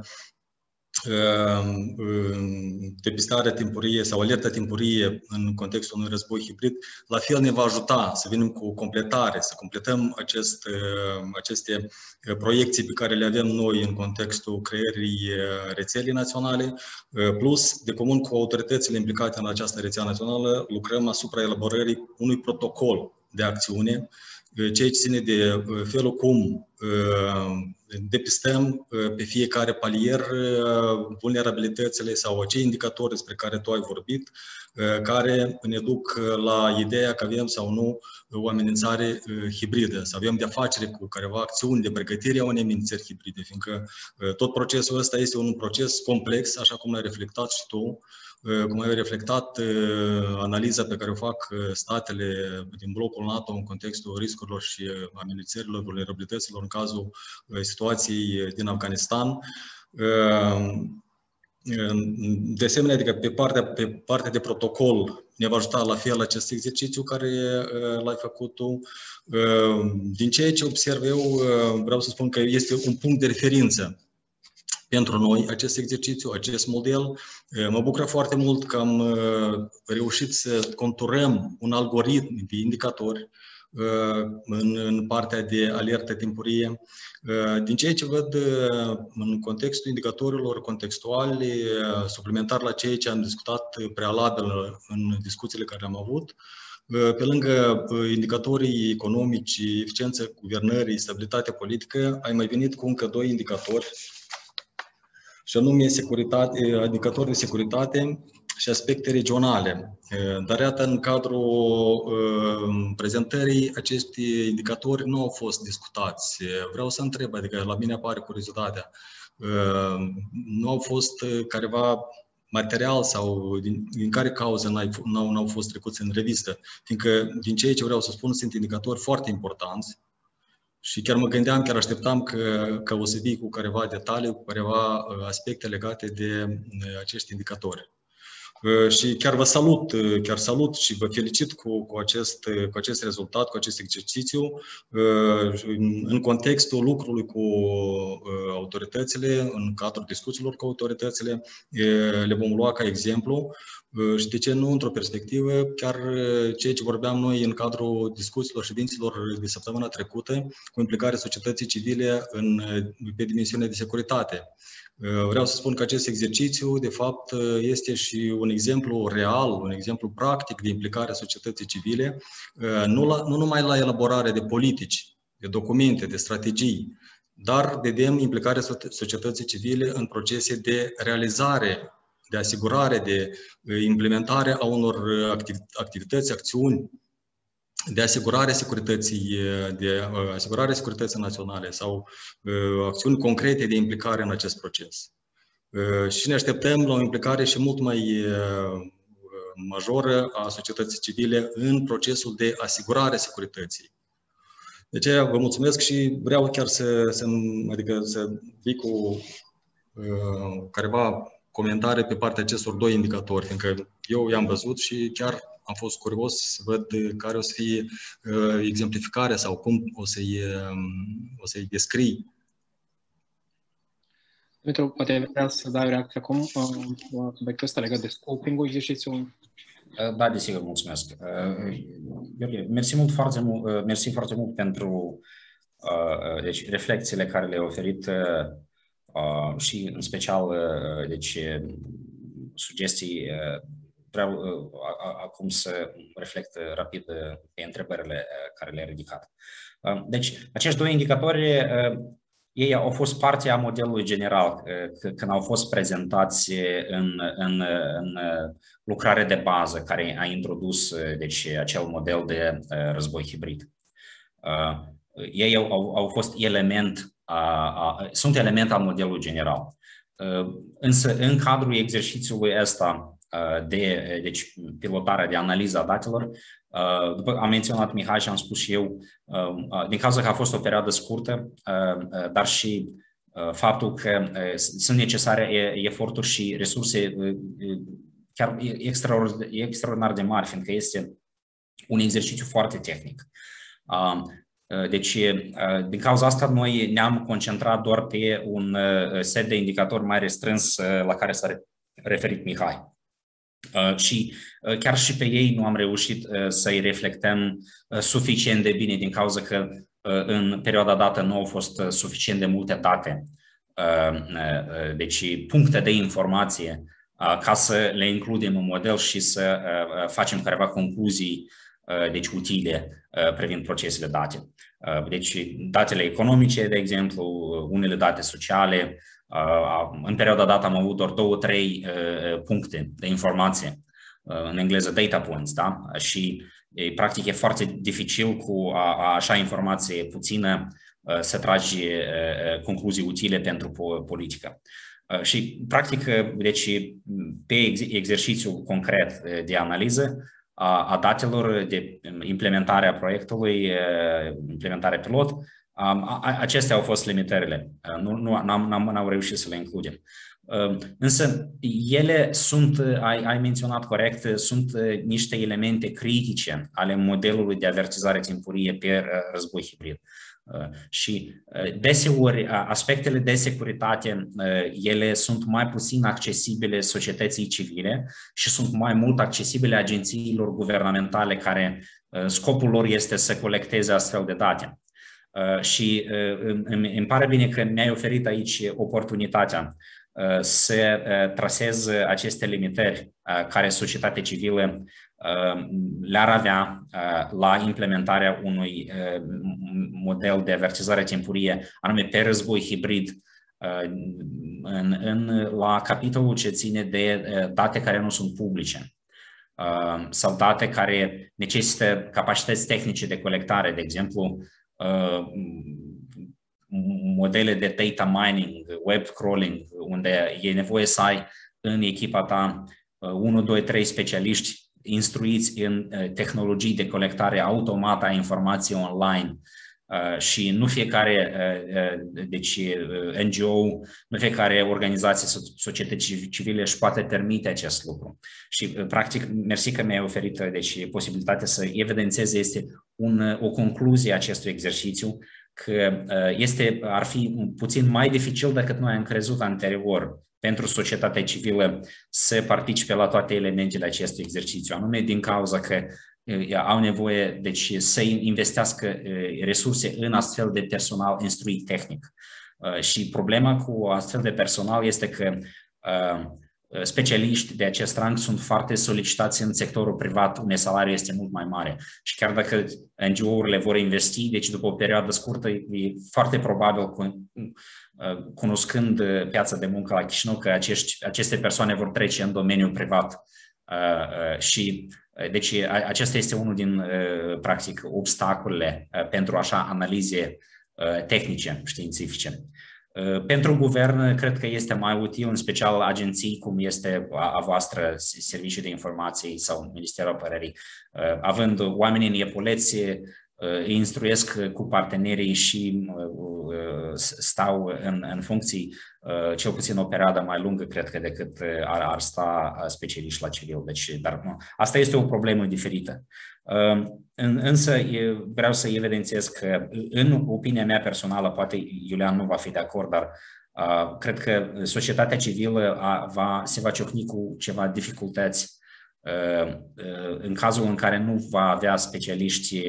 depistarea timpurie sau alerta timpurie în contextul unui război hibrid, la fel ne va ajuta să venim cu completare, să completăm aceste proiecții pe care le avem noi în contextul creării rețelei naționale, plus, de comun cu autoritățile implicate în această rețea națională, lucrăm asupra elaborării unui protocol de acțiune, ceea ce ține de felul cum depistăm pe fiecare palier vulnerabilitățile sau acei indicatori despre care tu ai vorbit, care ne duc la ideea că avem sau nu o amenințare hibridă, să avem de-a face cu careva acțiuni de pregătire a unei amenințări hibride, fiindcă tot procesul ăsta este un proces complex, așa cum ai reflectat și tu, cum ai reflectat analiza pe care o fac statele din blocul NATO în contextul riscurilor și amenințărilor, vulnerabilităților în cazul situației din Afganistan. De asemenea, adică pe partea de protocol ne va ajuta la fel acest exercițiu care l-ai făcut tu. Din ceea ce observ eu, vreau să spun că este un punct de referință pentru noi acest exercițiu, acest model. Mă bucură foarte mult că am reușit să conturăm un algoritm de indicatori în partea de alertă timpurie. Din ceea ce văd în contextul indicatorilor contextuale, suplimentar la ceea ce am discutat prealabil în discuțiile care le-am avut, pe lângă indicatorii economici, eficiență guvernării, stabilitate politică, ai mai venit cu încă 2 indicatori, și anume indicatori de securitate și aspecte regionale. Dar iată, în cadrul prezentării, acești indicatori nu au fost discutați. Vreau să întreb, adică la mine apare curiozitatea, nu au fost careva material sau din care cauză n-au fost trecuți în revistă? Fiindcă, din ceea ce vreau să spun, sunt indicatori foarte importanți. Și chiar mă gândeam, chiar așteptam că o să vii cu careva detalii, cu careva aspecte legate de acești indicatori. Și chiar salut și vă felicit cu acest rezultat, cu acest exercițiu, în contextul lucrului cu autoritățile, în cadrul discuțiilor cu autoritățile, le vom lua ca exemplu. Și de ce nu, într-o perspectivă, chiar ceea ce vorbeam noi în cadrul discuțiilor, ședințelor de săptămâna trecută, cu implicarea societății civile pe dimensiunea de securitate. Vreau să spun că acest exercițiu, de fapt, este și un exemplu real, un exemplu practic de implicare a societății civile, nu numai la elaborarea de politici, de documente, de strategii, dar vedem implicarea societății civile în procese de realizare, de asigurare, de implementare a unor activități, acțiuni, de asigurare securității naționale sau acțiuni concrete de implicare în acest proces. Și ne așteptăm la o implicare și mult mai majoră a societății civile în procesul de asigurare a securității. De aceea vă mulțumesc și vreau chiar să vii cu careva comentarii pe partea acestor 2 indicatori, fiindcă eu i-am văzut și chiar am fost curios să văd care o să fie exemplificarea sau cum o să-i descrii. Dumitru, poate vrea să dai o reacție acum la subiectul ăsta legat de scoping-ul exercițiului? Da, desigur, mulțumesc. Gheorghe, mersi foarte mult pentru reflexiile care le-ai oferit și în special sugestii vreau acum să reflect rapid pe întrebările care le-ai ridicat. Deci, acești doi indicatori, ei au fost parte a modelului general când au fost prezentați în lucrare de bază care a introdus deci, acel model de război hibrid. Ei au fost sunt element al modelului general. Însă, în cadrul exercițiului ăsta deci, pilotarea de analiză a datelor, după am menționat Mihai și am spus și eu, din cauza că a fost o perioadă scurtă, dar și faptul că sunt necesare eforturi și resurse chiar extraordinar de mari, fiindcă este un exercițiu foarte tehnic. Deci, din cauza asta, noi ne-am concentrat doar pe un set de indicatori mai restrâns la care s-a referit Mihai. Și chiar și pe ei nu am reușit să-i reflectăm suficient de bine din cauza că în perioada dată nu au fost suficient de multe date, deci puncte de informație ca să le includem în model și să facem careva concluzii deci utile privind procesele date. Deci datele economice, de exemplu, unele date sociale. În perioada dată am avut doar 2-3 puncte de informație, în engleză data points, da? Și practic e foarte dificil cu așa informație puțină să tragi concluzii utile pentru politică. Și practic, deci pe exercițiul concret de analiză a datelor de implementarea proiectului, implementarea pilot, acestea au fost limitările. N-am reușit să le includem. Însă ele sunt, ai menționat corect, sunt niște elemente critice ale modelului de avertizare timpurie pe război hibrid. Și deseori aspectele de securitate, ele sunt mai puțin accesibile societății civile și sunt mai mult accesibile agențiilor guvernamentale care scopul lor este să colecteze astfel de date. Și îmi pare bine că mi-ai oferit aici oportunitatea să trasez aceste limitări care societatea civilă le-ar avea la implementarea unui model de avertizare timpurie, anume pe război hibrid, la capitolul ce ține de date care nu sunt publice sau date care necesită capacități tehnice de colectare, de exemplu, modele de data mining, web crawling, unde e nevoie să ai în echipa ta 1, 2, 3 specialiști instruiți în tehnologii de colectare automată a informației online și nu fiecare deci NGO, nu fiecare organizație societății civile își poate permite acest lucru. Și practic, mersi că mi-ai oferit deci posibilitatea să evidențieze, este o concluzie a acestui exercițiu, că ar fi puțin mai dificil decât noi am crezut anterior pentru societatea civilă să participe la toate elementele acestui exercițiu, anume din cauza că au nevoie deci, să investească resurse în astfel de personal instruit tehnic. Și problema cu astfel de personal este că specialiști de acest rang sunt foarte solicitați în sectorul privat, unde salariul este mult mai mare. Și chiar dacă NGO-urile vor investi, deci după o perioadă scurtă, e foarte probabil, cunoscând piața de muncă la Chișinău, că aceste persoane vor trece în domeniul privat. Și deci acesta este unul din, practic, obstacolele pentru așa analize tehnice, științifice. Pentru guvern, cred că este mai util, în special agenții cum este a voastră, Serviciul de Informații sau Ministerul Apărării, având oameni în epuleți, îi instruiesc cu partenerii și stau în funcții cel puțin o perioadă mai lungă, cred că, decât ar sta specialiști la civil. Deci, dar nu. Asta este o problemă diferită. Însă vreau să evidențiez că, în opinia mea personală, poate Iulian nu va fi de acord, dar cred că societatea civilă se va ciocni cu ceva dificultăți în cazul în care nu va avea specialiști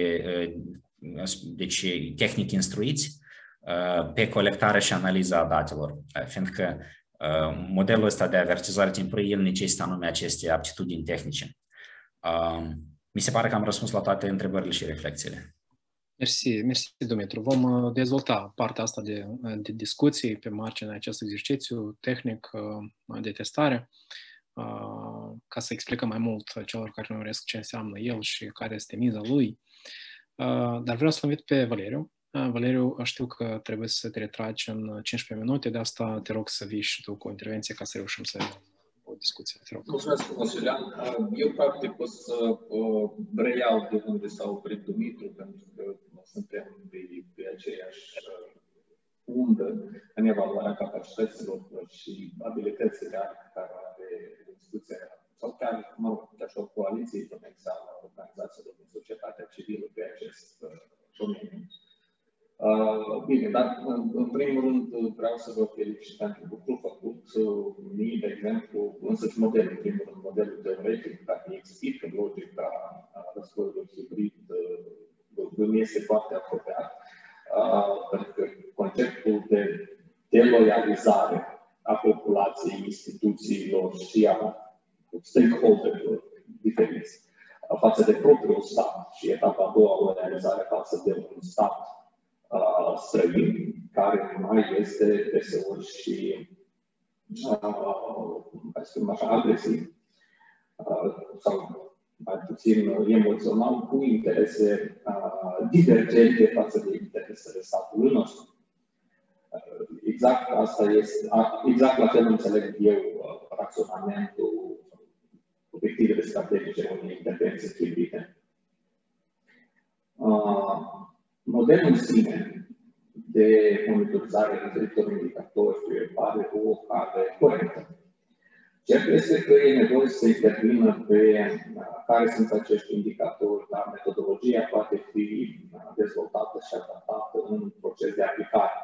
deci tehnic instruiți pe colectarea și analiza datelor, fiindcă Modelul ăsta de avertizare timpurie, el necesită anume aceste aptitudini tehnice. Mi se pare că am răspuns la toate întrebările și reflexiile. Mersi, Dumitru. Vom dezvolta partea asta de discuții pe marginea acestui exercițiu tehnic de testare, ca să explicăm mai mult celor care nu urmăresc ce înseamnă el și care este miza lui. Dar vreau să-l invit pe Valeriu. Valeriu, știu că trebuie să te retragi în 15 minute, de asta te rog să vii și tu cu o intervenție ca să reușim să avem o discuție. Te rog. Mulțumesc, Vasilian. Eu, practic, o să reiau de unde s-a oprit Dumitru, pentru că suntem pe aceeași undă în evaluarea capacităților și abilitățile care are discuția, sau chiar, așa, o coaliție potențială a organizațiilor din societatea civilă pe acest domeniu. Bine, dar în primul rând vreau să vă felicit pentru lucrul făcut. Mie, de exemplu, însăși modelul, în primul rând, modelul teoretic care explică logica războiului hibrid îmi este foarte apropiat, pentru că conceptul de deloializare a populației, instituțiilor și a stakeholderilor diferiți față de propriul stat și etapa a doua, loializare față de un stat străin, care mai este deseori și, hai să spun așa, agresiv sau mai puțin emoțional, cu interese divergente față de interesele statului nostru. Exact asta este, exact la fel înțeleg eu raționamentul, obiectivele strategice unei intervenții hibride. Modelul în sine de monitorizare de diferitor indicatori pare o cale corectă. Cert este că e nevoie să intervină pe care sunt acești indicatori, dar metodologia poate fi dezvoltată și adaptată în proces de aplicare.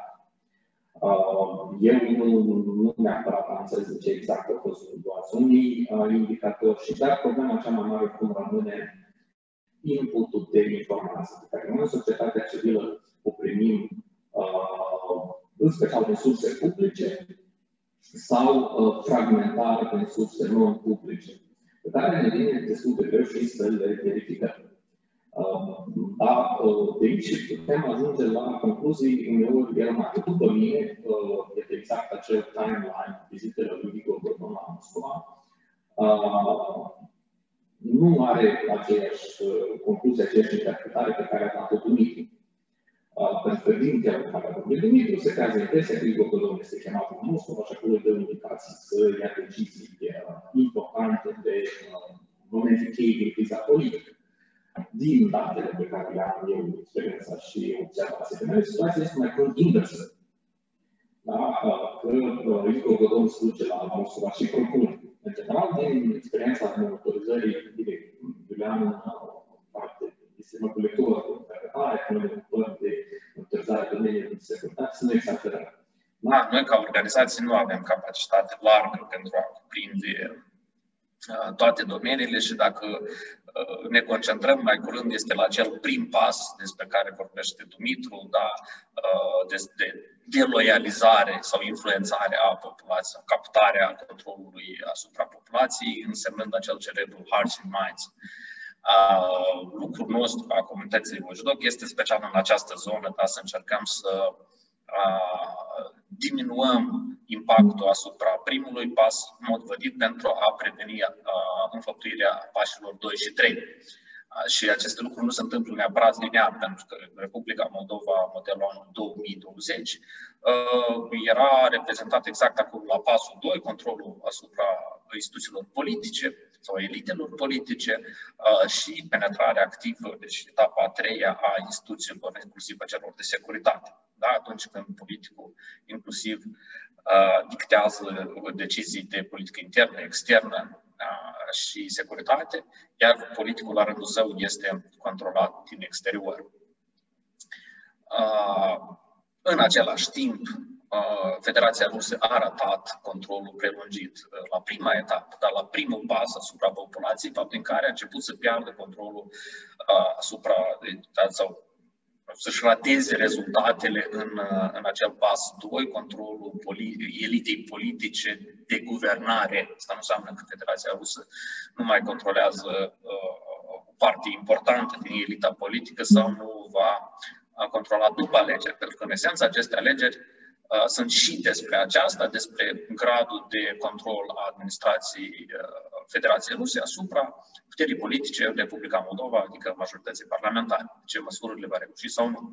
Eu nu neapărat am înțeles ce exact au fost luați unii indicatori și chiar problema cea mai mare cum rămâne inputul de informații pe care noi în societatea civilă o primim în special din surse publice sau fragmentare din surse non-publice, pe care ne vine destul de greu și să le verificăm. Dar de aici putem ajunge la concluzii uneori eronate. După mine, este exact acel timeline, vizitele lui Igor Dodon la Moscova, nu are aceeași concluzie, aceeași interpretare pe care a dat-o Dumitru. Pentru că din care a vorbit Dumitru, se creează impresia că Igor Dodon este chemat în Moscova și acolo dă indicații să ia decizii importante de momente cheie din criza politică. Din datele pe care le am eu, experiența și observația mea, situația este mai curând inversă. Da? Că Igor Dodon se duce la Moscova și propune. În general, din experiența monitorizării, Iulian parte este măcut lectură de interpretare, când ne ocupăm de monitorizarea domeniului de securitate, să nu exagerăm. Da, noi ca organizație nu avem capacitate largă pentru a cuprinde toate domeniile și dacă ne concentrăm mai curând este la acel prim pas despre care vorbește Dumitru, da, de deloializare sau influențare a populației, sau captarea controlului asupra populației, însemnând acel cerebral hearts and minds. Lucrul nostru a comunității Voijodoc este special în această zonă, ca să încercăm să diminuăm impactul asupra primului pas, în mod vădit, pentru a preveni înfăptuirea pașilor 2 și 3. Și aceste lucruri nu se întâmplă neapărat linear, pentru că Republica Moldova, modelul anului 2020, era reprezentat exact acum la pasul 2, controlul asupra instituțiilor politice sau elitelor politice și penetrarea activă, deci etapa a 3-a a instituțiilor, inclusiv a celor de securitate. Da? Atunci când politicul inclusiv dictează decizii de politică internă, externă și securitate, iar politicul la rândul său este controlat din exterior. În același timp, Federația Rusă a ratat controlul prelungit la prima etapă, dar la primul pas asupra populației, fapt în care a început să piardă controlul asupra sau să-și rateze rezultatele în acel pas 2, controlul elitei politice de guvernare. Asta nu înseamnă că Federația Rusă nu mai controlează o parte importantă din elita politică sau nu va controla după alegeri, pentru că în esență aceste alegeri sunt și despre aceasta, despre gradul de control a administrației Federației Ruse asupra puterii politice în Republica Moldova, adică majorității parlamentare, ce măsuri le va reuși sau nu.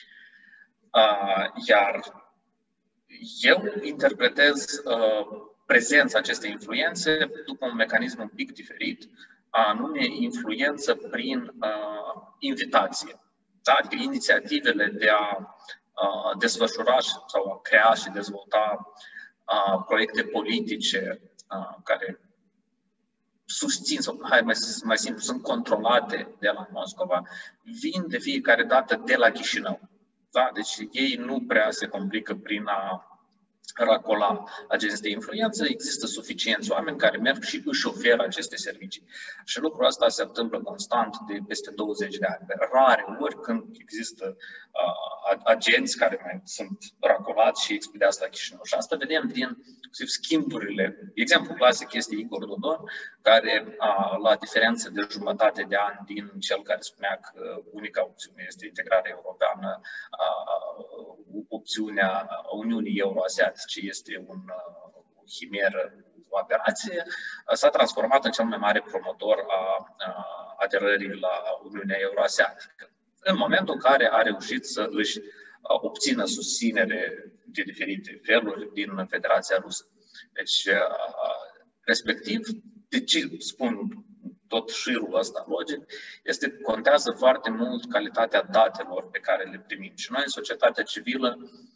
Iar eu interpretez prezența acestei influențe după un mecanism un pic diferit, anume influență prin invitație. Da? Adică inițiativele de a desfășura sau a crea și dezvolta proiecte politice care susțin, sau mai simplu, sunt controlate de la Moscova, vin de fiecare dată de la Chișinău. Da? Deci ei nu prea se complică prin a racola agenți de influență, există suficienți oameni care merg și își oferă aceste servicii. Și lucrul ăsta se întâmplă constant de peste 20 de ani. Rare ori când există agenți care mai sunt racolați și expediați la Chișinău. Și asta vedem din schimburile. Exemplu clasic este Igor Dodon, care la diferență de jumătate de an din cel care spunea că unica opțiune este integrarea europeană, opțiunea Uniunii Euroasiatice este o chimeră, o aberație, s-a transformat în cel mai mare promotor a aderării la Uniunea Euroasiatică. În momentul în care a reușit să își obțină susținere de diferite feluri din Federația Rusă. Deci, respectiv, de ce spun tot șirul ăsta logic, contează foarte mult calitatea datelor pe care le primim. Și noi, în societatea civilă,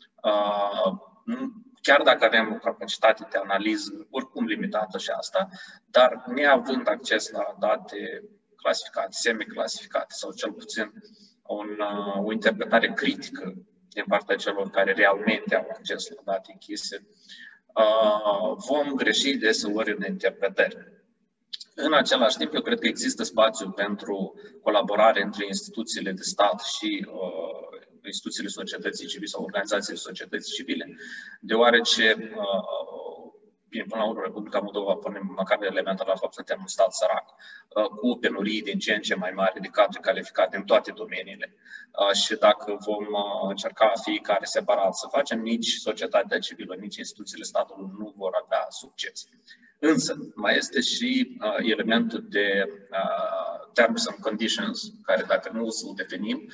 chiar dacă avem o capacitate de analiză oricum limitată și asta, dar neavând acces la date clasificate, semiclasificate sau cel puțin o interpretare critică din partea celor care realmente au acces la date închise, vom greși deseori în interpretări. În același timp, eu cred că există spațiu pentru colaborare între instituțiile de stat și instituțiile societății civile sau organizațiile societății civile, deoarece, bine, până la urmă, Republica Moldova pune măcar elementul la fapt să suntem un stat sărac, cu penurii din ce în ce mai mari de cadre calificate în toate domeniile. Și dacă vom încerca fiecare separat să facem, nici societatea civilă, nici instituțiile statului nu vor avea succes. Însă, mai este și elementul de terms and conditions, care dacă nu să-l definim,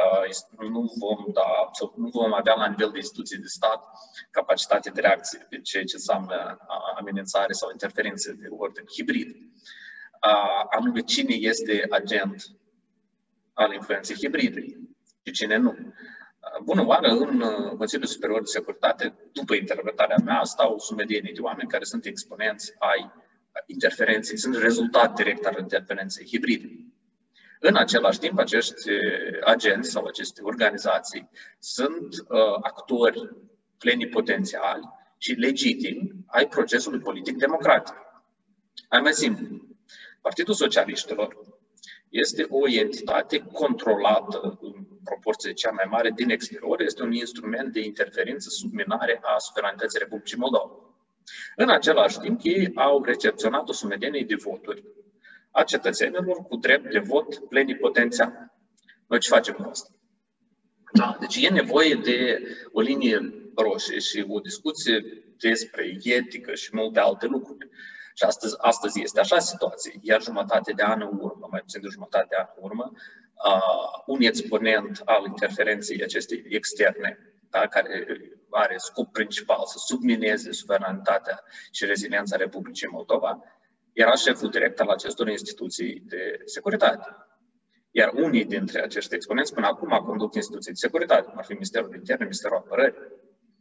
nu vom avea la nivel de instituții de stat capacitate de reacție pe ceea ce înseamnă amenințare sau interferențe de ordin hibrid. Anume, cine este agent al influenței hibride și cine nu. Bună oară, în Consiliul Superior de Securitate, după interpretarea mea, stau sumedenie de oameni care sunt exponenți ai interferenței, sunt rezultat direct al interferenței hibride. În același timp, acești agenți sau aceste organizații sunt actori plenipotențiali și legitimi ai procesului politic democratic. Mai simplu, Partidul Socialiștilor este o entitate controlată în proporție cea mai mare din exterior, este un instrument de interferență, subminare a suveranității Republicii Moldova. În același timp, ei au recepționat o sumedenie de voturi a cetățenilor cu drept de vot plenipotențial. Noi ce facem cu asta? Da, deci e nevoie de o linie roșie și o discuție despre etică și multe alte lucruri. Și astăzi este așa situație, iar jumătate de an în urmă, mai puțin de jumătate de an în urmă, un exponent al interferenței acestei externe, da, care are scop principal să submineze suveranitatea și reziliența Republicii Moldova, era șeful direct al acestor instituții de securitate. Iar unii dintre acești exponenți până acum conduc instituții de securitate, cum ar fi Ministerul Intern, Ministerul Apărării.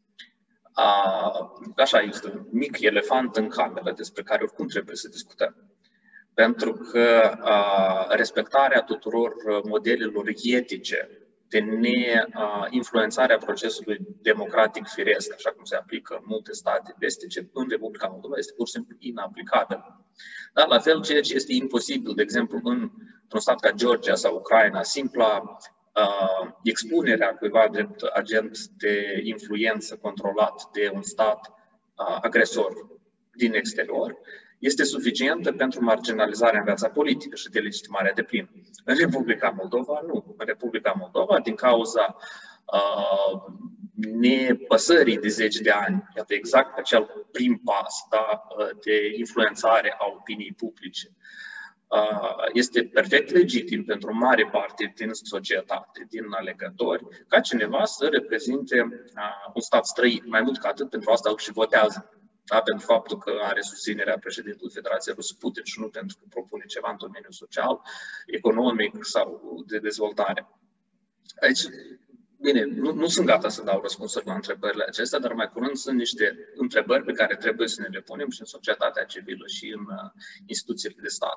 Așa, este un mic elefant în cameră despre care oricum trebuie să discutăm. Pentru că respectarea tuturor modelelor etice de neinfluențarea procesului democratic firesc, așa cum se aplică în multe state vestice, în Republica Moldova, este pur și simplu inaplicabil. Dar la fel, ceea ce este imposibil, de exemplu, într-un stat ca Georgia sau Ucraina, simpla expunerea cuiva drept agent de influență controlat de un stat agresor din exterior este suficientă pentru marginalizarea în viața politică și delegitimarea deplină. În Republica Moldova, nu. În Republica Moldova, din cauza nepăsării de 10 de ani, iată exact acel prim pas, da, de influențare a opiniei publice, este perfect legitim pentru o mare parte din societate, din alegători, ca cineva să reprezinte un stat străin. Mai mult ca atât, pentru asta și votează. Da? Pentru faptul că are susținerea președintelui Federației Rusă Putin și nu pentru că propune ceva în domeniul social, economic sau de dezvoltare. Aici, bine, nu sunt gata să dau răspunsuri la întrebările acestea, dar mai curând sunt niște întrebări pe care trebuie să ne le punem și în societatea civilă și în instituțiile de stat.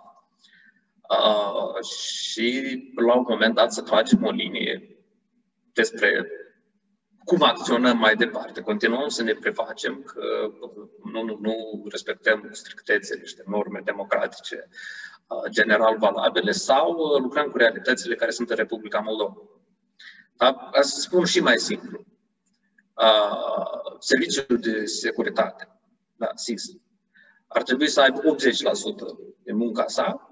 Și la un moment dat să tragem o linie despre cum acționăm mai departe. Continuăm să ne prefacem că nu respectăm cu strictețe niște norme democratice general valabile sau lucrăm cu realitățile care sunt în Republica Moldova. Da? Să spun și mai simplu. Serviciul de securitate, da, SIS, ar trebui să aibă 80% de munca sa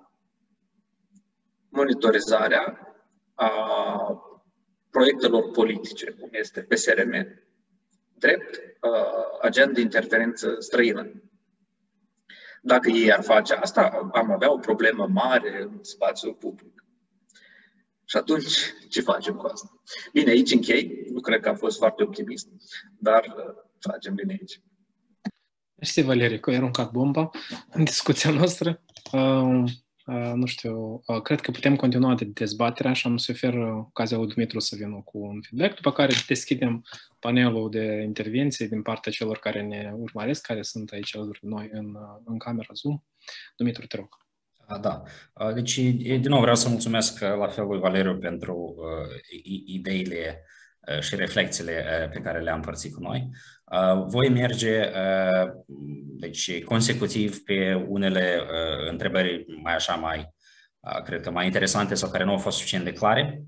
monitorizarea proiectelor politice, cum este PSRM, drept agent de interferență străină. Dacă ei ar face asta, am avea o problemă mare în spațiul public. Și atunci, ce facem cu asta? Bine, aici închei. Nu cred că am fost foarte optimist, dar tragem bine aici. Mersi, Valeriu, că ai aruncat bomba în discuția noastră. Nu știu, cred că putem continua dezbaterea și am să ofer ocazia lui Dumitru să vină cu un feedback, după care deschidem panelul de intervenție din partea celor care ne urmăresc, care sunt aici alături de noi în camera Zoom. Dumitru, te rog. Da. Deci, din nou vreau să mulțumesc la fel lui Valeriu pentru ideile și reflexiile pe care le-a împărțit cu noi. Voi merge deci, consecutiv pe unele întrebări cred că mai interesante sau care nu au fost suficient de clare,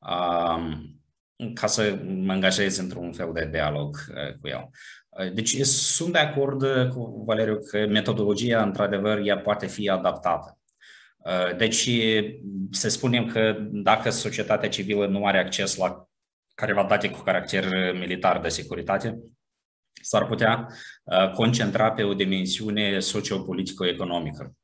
ca să mă angajez într-un fel de dialog cu el. Deci sunt de acord cu Valeriu că metodologia, într-adevăr, ea poate fi adaptată. Deci să spunem că dacă societatea civilă nu are acces la careva date cu caracter militar de securitate, s-ar putea concentra pe o dimensiune sociopolitico-economică,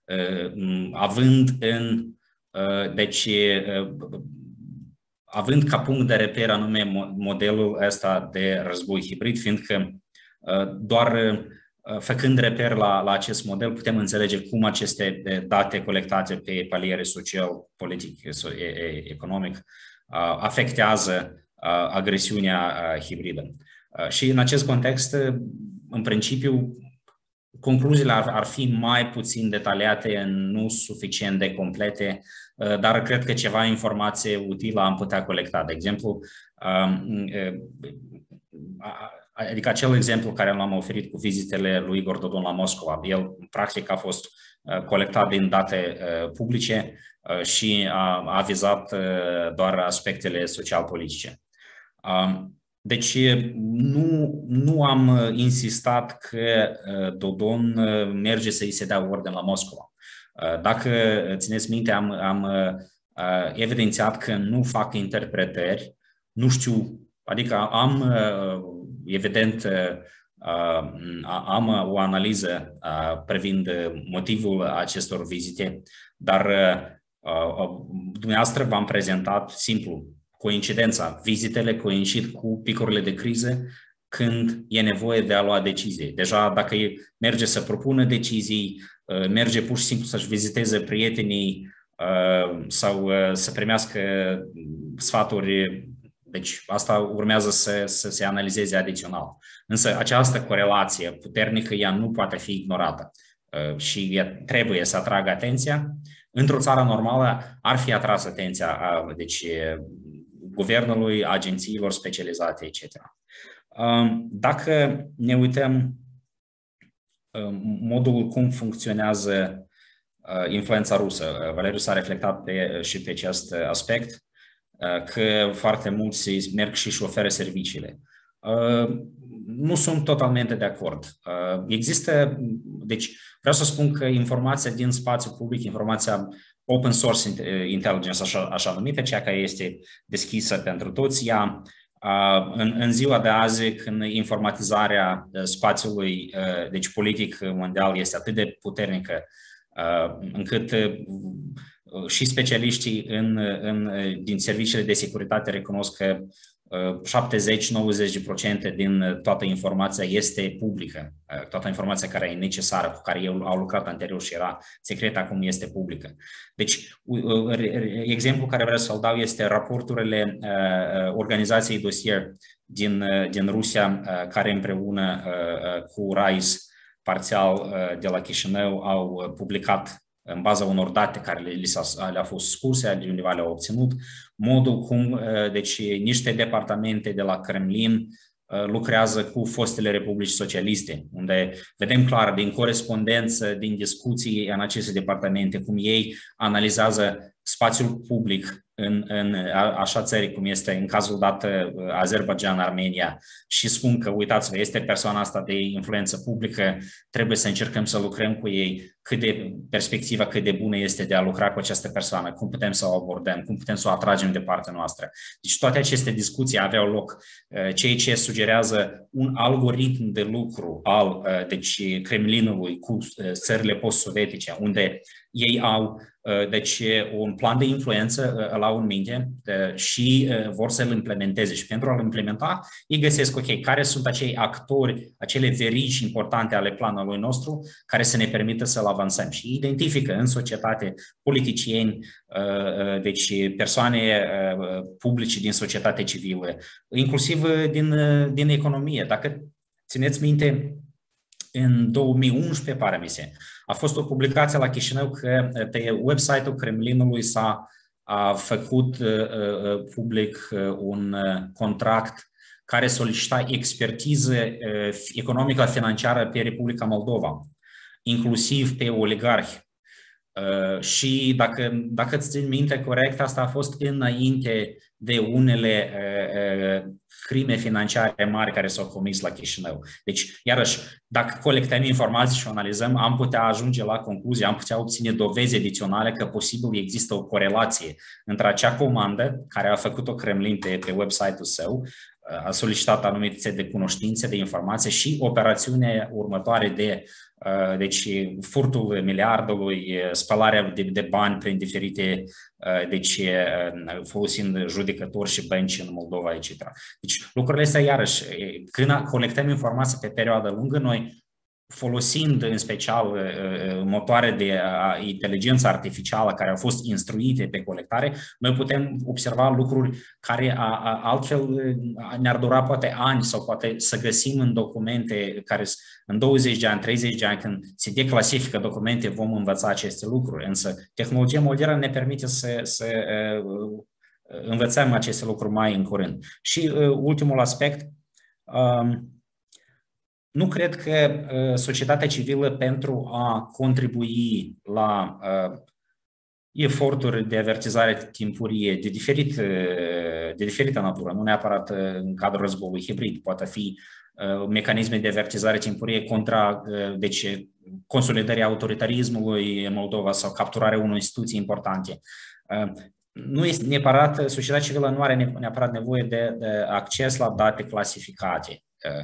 având ca punct de reper anume modelul ăsta de război hibrid, fiindcă doar făcând reper la acest model putem înțelege cum aceste date colectate pe paliere social, politic, economic afectează agresiunea hibridă. Și în acest context, în principiu, concluziile ar fi mai puțin detaliate, nu suficient de complete, dar cred că ceva informație utilă am putea colecta. De exemplu, adică acel exemplu care l-am oferit cu vizitele lui Igor Dodon la Moscova, el practic a fost colectat din date publice și a vizat doar aspectele social-politice. Deci nu am insistat că Dodon merge să-i se dea ordine la Moscova. Dacă țineți minte, am evidențiat că nu fac interpretări, nu știu, adică am evident am o analiză privind motivul acestor vizite, dar dumneavoastră v-am prezentat simplu coincidența. Vizitele coincid cu picurile de criză când e nevoie de a lua decizie. Deja dacă merge să propună decizii, merge pur și simplu să-și viziteze prietenii sau să primească sfaturi, deci asta urmează să se analizeze adițional. Însă această corelație puternică, ea nu poate fi ignorată și ea trebuie să atragă atenția. Într-o țară normală ar fi atras atenția deci, guvernului, agențiilor specializate, etc. Dacă ne uităm modul cum funcționează influența rusă, Valeriu s-a reflectat și pe acest aspect, că foarte mulți merg și oferă serviciile. Nu sunt totalmente de acord. Există, deci vreau să spun că informația din spațiu public, informația open source intelligence, așa numită, cea care este deschisă pentru toți, ea în ziua de azi, când informatizarea spațiului, deci politic mondial, este atât de puternică, încât și specialiștii din serviciile de securitate recunosc că 70-90% din toată informația este publică. Toată informația care e necesară, cu care eu au lucrat anterior și era secretă, acum este publică. Deci, exemplul care vreau să-l dau este raporturile organizației Dosier din Rusia, care împreună cu RISE parțial de la Chișinău au publicat în baza unor date care le-au fost scurse, de undeva le-au obținut, modul cum, deci, niște departamente de la Kremlin lucrează cu fostele republici socialiste, unde vedem clar din corespondență, din discuții în aceste departamente, cum ei analizează spațiul public în așa țări cum este în cazul dat Azerbaijan, Armenia și spun că, uitați-vă, este persoana asta de influență publică, trebuie să încercăm să lucrăm cu ei, perspectiva cât de bună este de a lucra cu această persoană, cum putem să o abordăm, cum putem să o atragem de partea noastră. Deci toate aceste discuții aveau loc, ceea ce sugerează un algoritm de lucru al deci, Kremlinului cu țările post-sovietice, unde ei au deci un plan de influență îl au în minte și vor să-l implementeze. Și pentru a-l implementa, ei găsesc, ok, care sunt acei actori, acele verigi importante ale planului nostru care să ne permită să-l avansăm. Și identifică în societate politicieni, deci persoane publice din societate civilă, inclusiv din economie. Dacă țineți minte, în 2011, pare mi se, a fost o publicație la Chișinău că pe website-ul Kremlinului s-a făcut public un contract care solicita expertiză economică financiară pe Republica Moldova, inclusiv pe oligarhi. Și dacă îți țin minte corect, asta a fost înainte de unele crime financiare mari care s-au comis la Chișinău. Deci, iarăși, dacă colectăm informații și o analizăm, am putea ajunge la concluzie, am putea obține dovezi adiționale că posibil există o corelație între acea comandă care a făcut-o Kremlin pe website-ul său, a solicitat anumite set de cunoștințe, de informație și operațiunea următoare de deci furtul miliardului, spălarea de bani prin diferite, deci folosind judecători și bănci în Moldova, etc. Deci lucrurile astea, iarăși, când colectăm informații pe perioadă lungă, noi folosind în special motoare de inteligență artificială care au fost instruite pe colectare, noi putem observa lucruri care altfel ne-ar dura poate ani sau poate să găsim în documente care în 20 de ani, 30 de ani, când se declasifică documente, vom învăța aceste lucruri. Însă tehnologia modernă ne permite să învățăm aceste lucruri mai în curând. Și ultimul aspect, nu cred că societatea civilă, pentru a contribui la eforturi de avertizare timpurie de diferită natură, nu neapărat în cadrul războiului hibrid, poate fi mecanisme de avertizare timpurie contra deci, consolidării autoritarismului în Moldova sau capturarea unor instituții importante. Nu este neapărat, societatea civilă nu are neapărat nevoie de acces la date clasificate.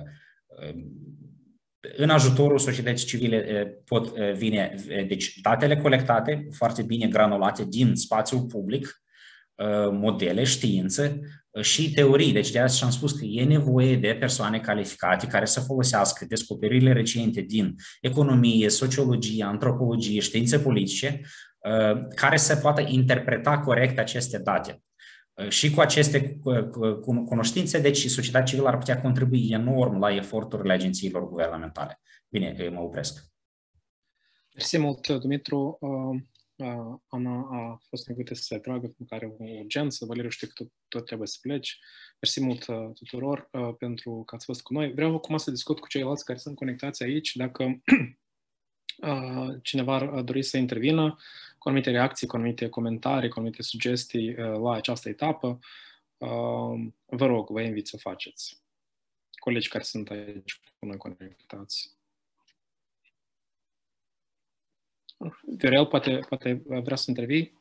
În ajutorul societății civile pot vine deci, datele colectate foarte bine granulate din spațiul public, modele, știință și teorii. Deci de asta am spus că e nevoie de persoane calificate care să folosească descoperirile recente din economie, sociologie, antropologie, științe politice, care să poată interpreta corect aceste date. Și cu aceste cunoștințe, deci societatea civilă ar putea contribui enorm la eforturile agențiilor guvernamentale. Bine, mă opresc. Mersi mult, Dumitru. Ana a fost nevoită să se tragă pentru că are o urgență. Valeriu, știu că tot trebuie să pleci. Mersi mult tuturor pentru că ați fost cu noi. Vreau acum să discut cu ceilalți care sunt conectați aici. Dacă cineva ar dori să intervină, cu anumite reacții, cu anumite comentarii, cu anumite sugestii la această etapă, vă rog, vă invit să o faceți. Colegi care sunt aici cu noi conectați. Viorel, poate vrea să intervii?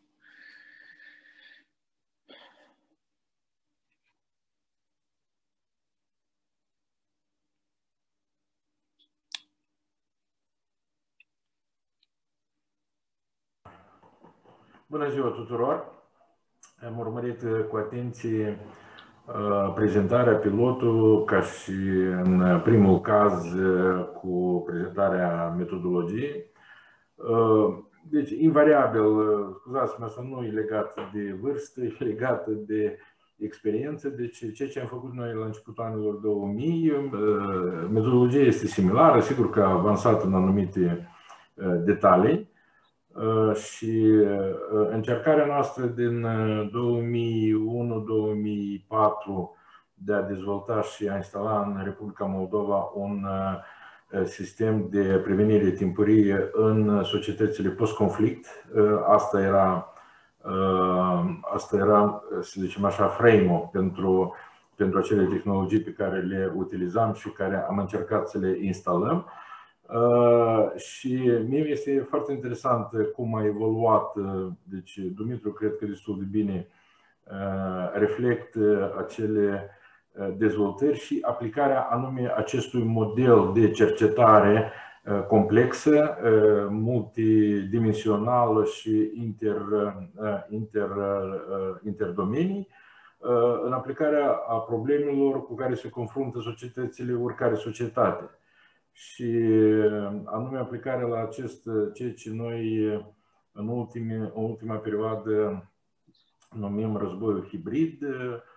Bună ziua tuturor! Am urmărit cu atenție prezentarea pilotului, ca și în primul caz cu prezentarea metodologiei. Deci, invariabil, scuzați-mă, asta nu e legat de vârstă, e legat de experiență. Deci, ceea ce am făcut noi la începutul anilor 2000, metodologia este similară, sigur că a avansat în anumite detalii. Și încercarea noastră din 2001-2004 de a dezvolta și a instala în Republica Moldova un sistem de prevenire timpurie în societățile post-conflict. Asta era, să zicem așa, frame-ul pentru acele tehnologii pe care le utilizam și care am încercat să le instalăm. Și mie este foarte interesant cum a evoluat, deci Dumitru cred că destul de bine reflectă acele dezvoltări și aplicarea anume acestui model de cercetare complexă, multidimensională și interdomenii, în aplicarea a problemelor cu care se confruntă societățile, oricare societate. Și anume aplicarea la ceea ce noi în ultima perioadă numim războiul hibrid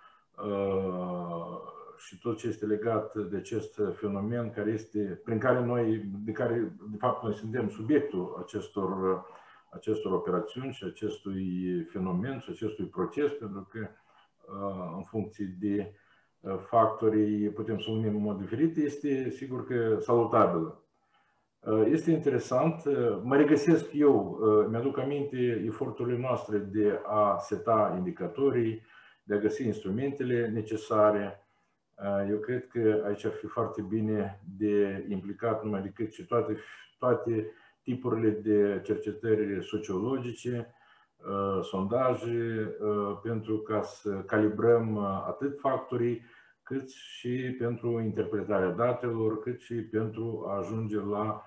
și tot ce este legat de acest fenomen prin care de fapt noi suntem subiectul acestor operațiuni și acestui fenomen și acestui proces, pentru că în funcție de factorii, putem să o numim în mod diferit, este sigur că salutabilă. Este interesant, mă regăsesc eu, mi-aduc aminte eforturile noastre de a seta indicatorii, de a găsi instrumentele necesare. Eu cred că aici ar fi foarte bine de implicat numai decât și toate tipurile de cercetări sociologice, sondaje, pentru ca să calibrăm atât factorii, cât și pentru interpretarea datelor, cât și pentru a ajunge la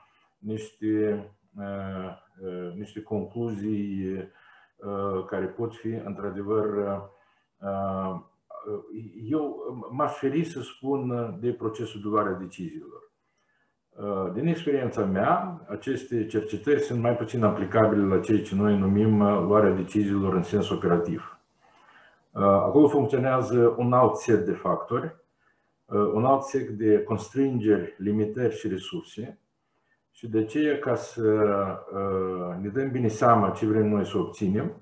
niște concluzii care pot fi într-adevăr. Eu m-aș feri să spun de procesul de luare a deciziilor. Din experiența mea, aceste cercetări sunt mai puțin aplicabile la ceea ce noi numim luarea deciziilor în sens operativ. Acolo funcționează un alt set de factori, un alt set de constrângeri, limitări și resurse. Și de aceea, ca să ne dăm bine seama ce vrem noi să obținem,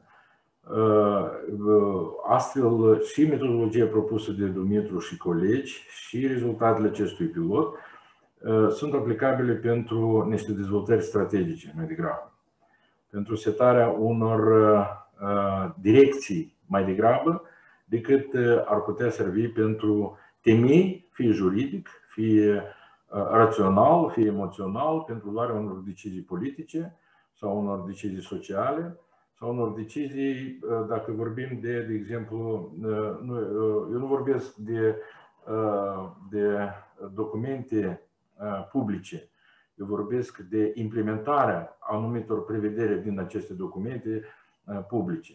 astfel și metodologia propusă de Dumitru și colegi și rezultatele acestui pilot sunt aplicabile pentru niște dezvoltări strategice, mai degrabă. Pentru setarea unor direcții mai degrabă decât ar putea servi pentru temei, fie juridic, fie rațional, fie emoțional, pentru luarea unor decizii politice sau unor decizii sociale sau unor decizii, dacă vorbim de exemplu, eu nu vorbesc de documente publice, eu vorbesc de implementarea anumitor prevederi din aceste documente publice.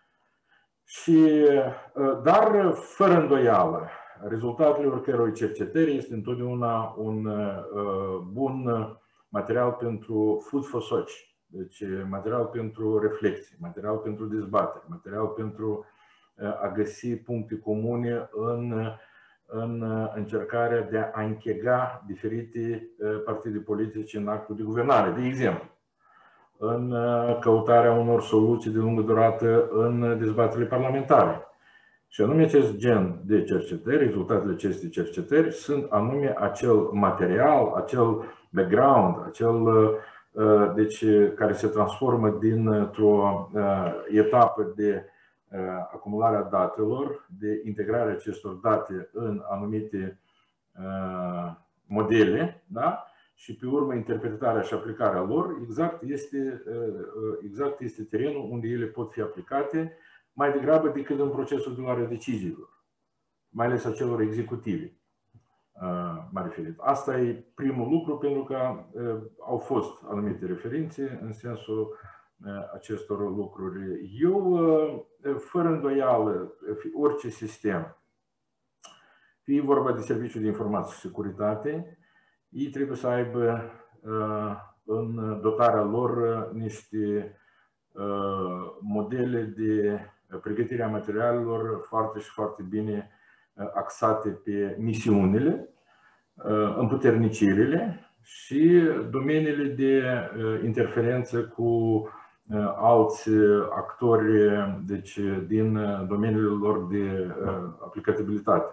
Dar, fără îndoială, rezultatele oricărui cercetări este întotdeauna un bun material pentru food for thought, deci material pentru reflexie, material pentru dezbatere, material pentru a găsi puncte comune în încercarea de a închega diferite partide politice în actul de guvernare, de exemplu, în căutarea unor soluții de lungă durată în dezbaterile parlamentare. Și anume acest gen de cercetări, rezultatele acestei cercetări sunt anume acel material, acel background, acel deci care se transformă dintr-o etapă de acumularea datelor, de integrarea acestor date în anumite modele, da? Și pe urmă interpretarea și aplicarea lor, exact este terenul unde ele pot fi aplicate mai degrabă decât în procesul de luare a deciziilor, mai ales a celor executive. M-a referit. Asta e primul lucru, pentru că au fost anumite referințe în sensul acestor lucruri. Eu, fără îndoială, orice sistem, fie vorba de Serviciul de Informații și Securitate, ei trebuie să aibă în dotarea lor niște modele de pregătire a materialelor foarte bine axate pe misiunile, împuternicirile și domeniile de interferență cu alți actori, deci din domeniile lor de aplicabilitate.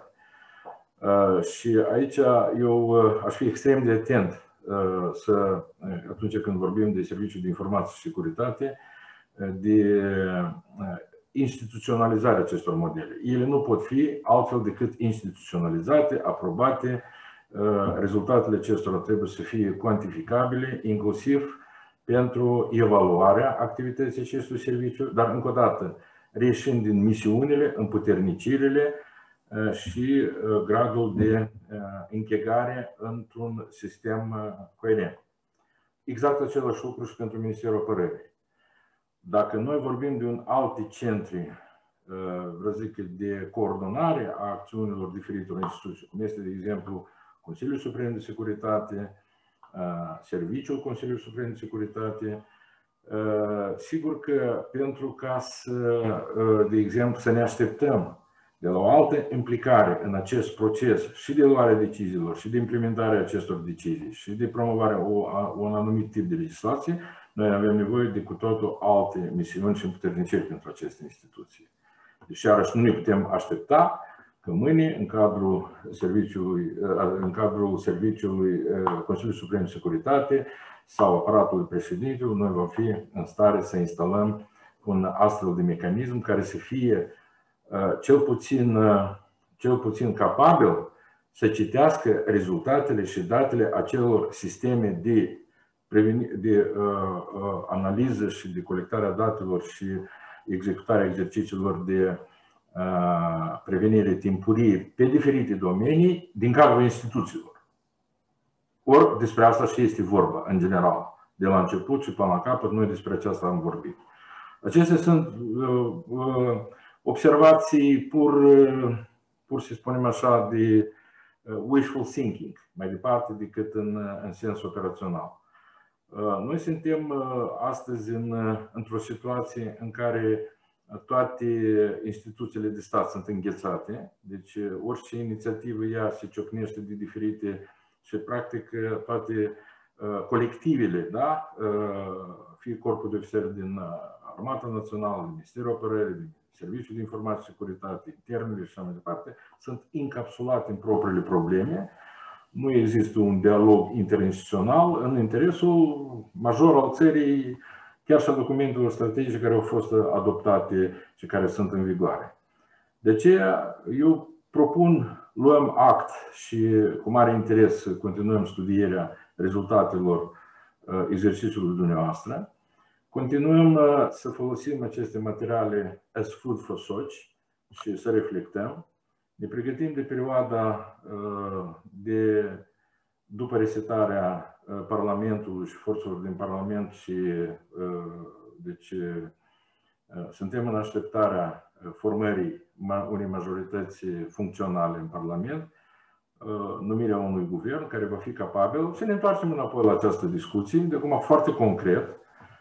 Și aici eu aș fi extrem de atent atunci când vorbim de Serviciul de Informații și Securitate, de instituționalizarea acestor modele. Ele nu pot fi altfel decât instituționalizate, aprobate. Rezultatele acestora trebuie să fie cuantificabile, inclusiv pentru evaluarea activității acestui serviciu, dar încă o dată, reieșind din misiunile, împuternicirile și gradul de închegare într-un sistem coerent. Exact același lucru și pentru Ministerul Apărării. Dacă noi vorbim de alte centri, vreau zic, de coordonare a acțiunilor diferitelor instituții, cum este, de exemplu, Consiliul Suprem de Securitate, Serviciul Consiliului Suprem de Securitate, sigur că pentru ca de exemplu, să ne așteptăm de la o altă implicare în acest proces și de luarea deciziilor și de implementarea acestor decizii și de promovarea un anumit tip de legislație, noi avem nevoie de cu totul alte misiuni și împuterniciri pentru aceste instituții. Deci, iarăși, nu ne putem aștepta că mâine, în cadrul Serviciului Consiliului Suprem de Securitate sau aparatului președintelui, noi vom fi în stare să instalăm un astfel de mecanism care să fie cel puțin capabil să citească rezultatele și datele acelor sisteme de analiză și de colectarea datelor și executarea exercițiilor de prevenire timpurie pe diferite domenii din cadrul instituțiilor. Ori despre asta și este vorba, în general. De la început și până la capăt, noi despre aceasta am vorbit. Acestea sunt observații pur să spunem așa, de wishful thinking, mai departe decât în sens operațional. Noi suntem astăzi într-o situație în care toate instituțiile de stat sunt înghețate, deci orice inițiativă ea se ciocnește de diferite și practic toate colectivele, da? Fie Corpul de Ofițeri din Armata Națională, Ministerul Apărării, din Serviciul de Informații și Securitate, internele și așa mai departe, sunt încapsulate în propriile probleme. Nu există un dialog interinstituțional în interesul major al țării, chiar și a documentelor strategice care au fost adoptate și care sunt în vigoare. De aceea, eu propun, luăm act și cu mare interes continuăm studierea rezultatelor exercițiului dumneavoastră. Continuăm să folosim aceste materiale as food for thought și să reflectăm. Ne pregătim de perioada după resetarea Parlamentului și forțelor din Parlament și deci suntem în așteptarea formării unei majorități funcționale în Parlament, numirea unui guvern care va fi capabil să ne întoarcem înapoi la această discuție, de acum foarte concret,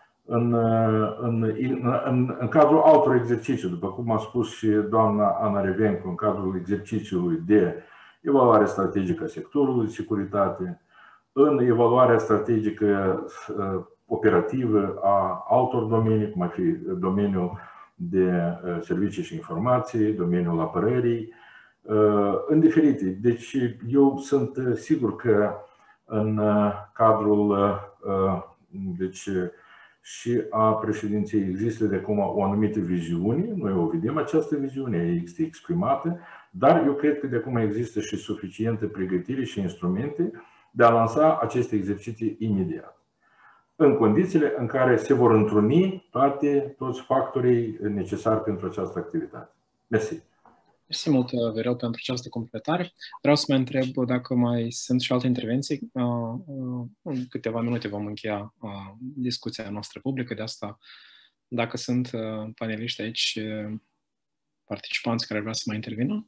în cadrul altor exerciții, după cum a spus și doamna Ana Revencu, în cadrul exercițiului de evaluare strategică a sectorului de securitate, în evaluarea strategică operativă a altor domenii, cum ar fi domeniul de servicii și informații, domeniul apărării, în diferite. Deci eu sunt sigur că în cadrul deci, și a președinției există de acum o anumită viziune, noi o vedem această viziune, este exprimată, dar eu cred că de acum există și suficientă pregătire și instrumente de a lansa aceste exerciții imediat, în condițiile în care se vor întruni toți factorii necesari pentru această activitate. Mersi. Mersi mult, Viorel, pentru această completare. Vreau să mă întreb dacă mai sunt și alte intervenții. În câteva minute vom încheia discuția noastră publică. De asta, dacă sunt paneliști aici, participanți care vreau să mai intervină.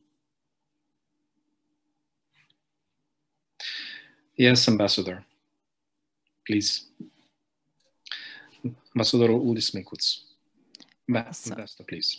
Yes, Ambassador. Please. Ambassadorul Uldis Micuț. Ambassador, please.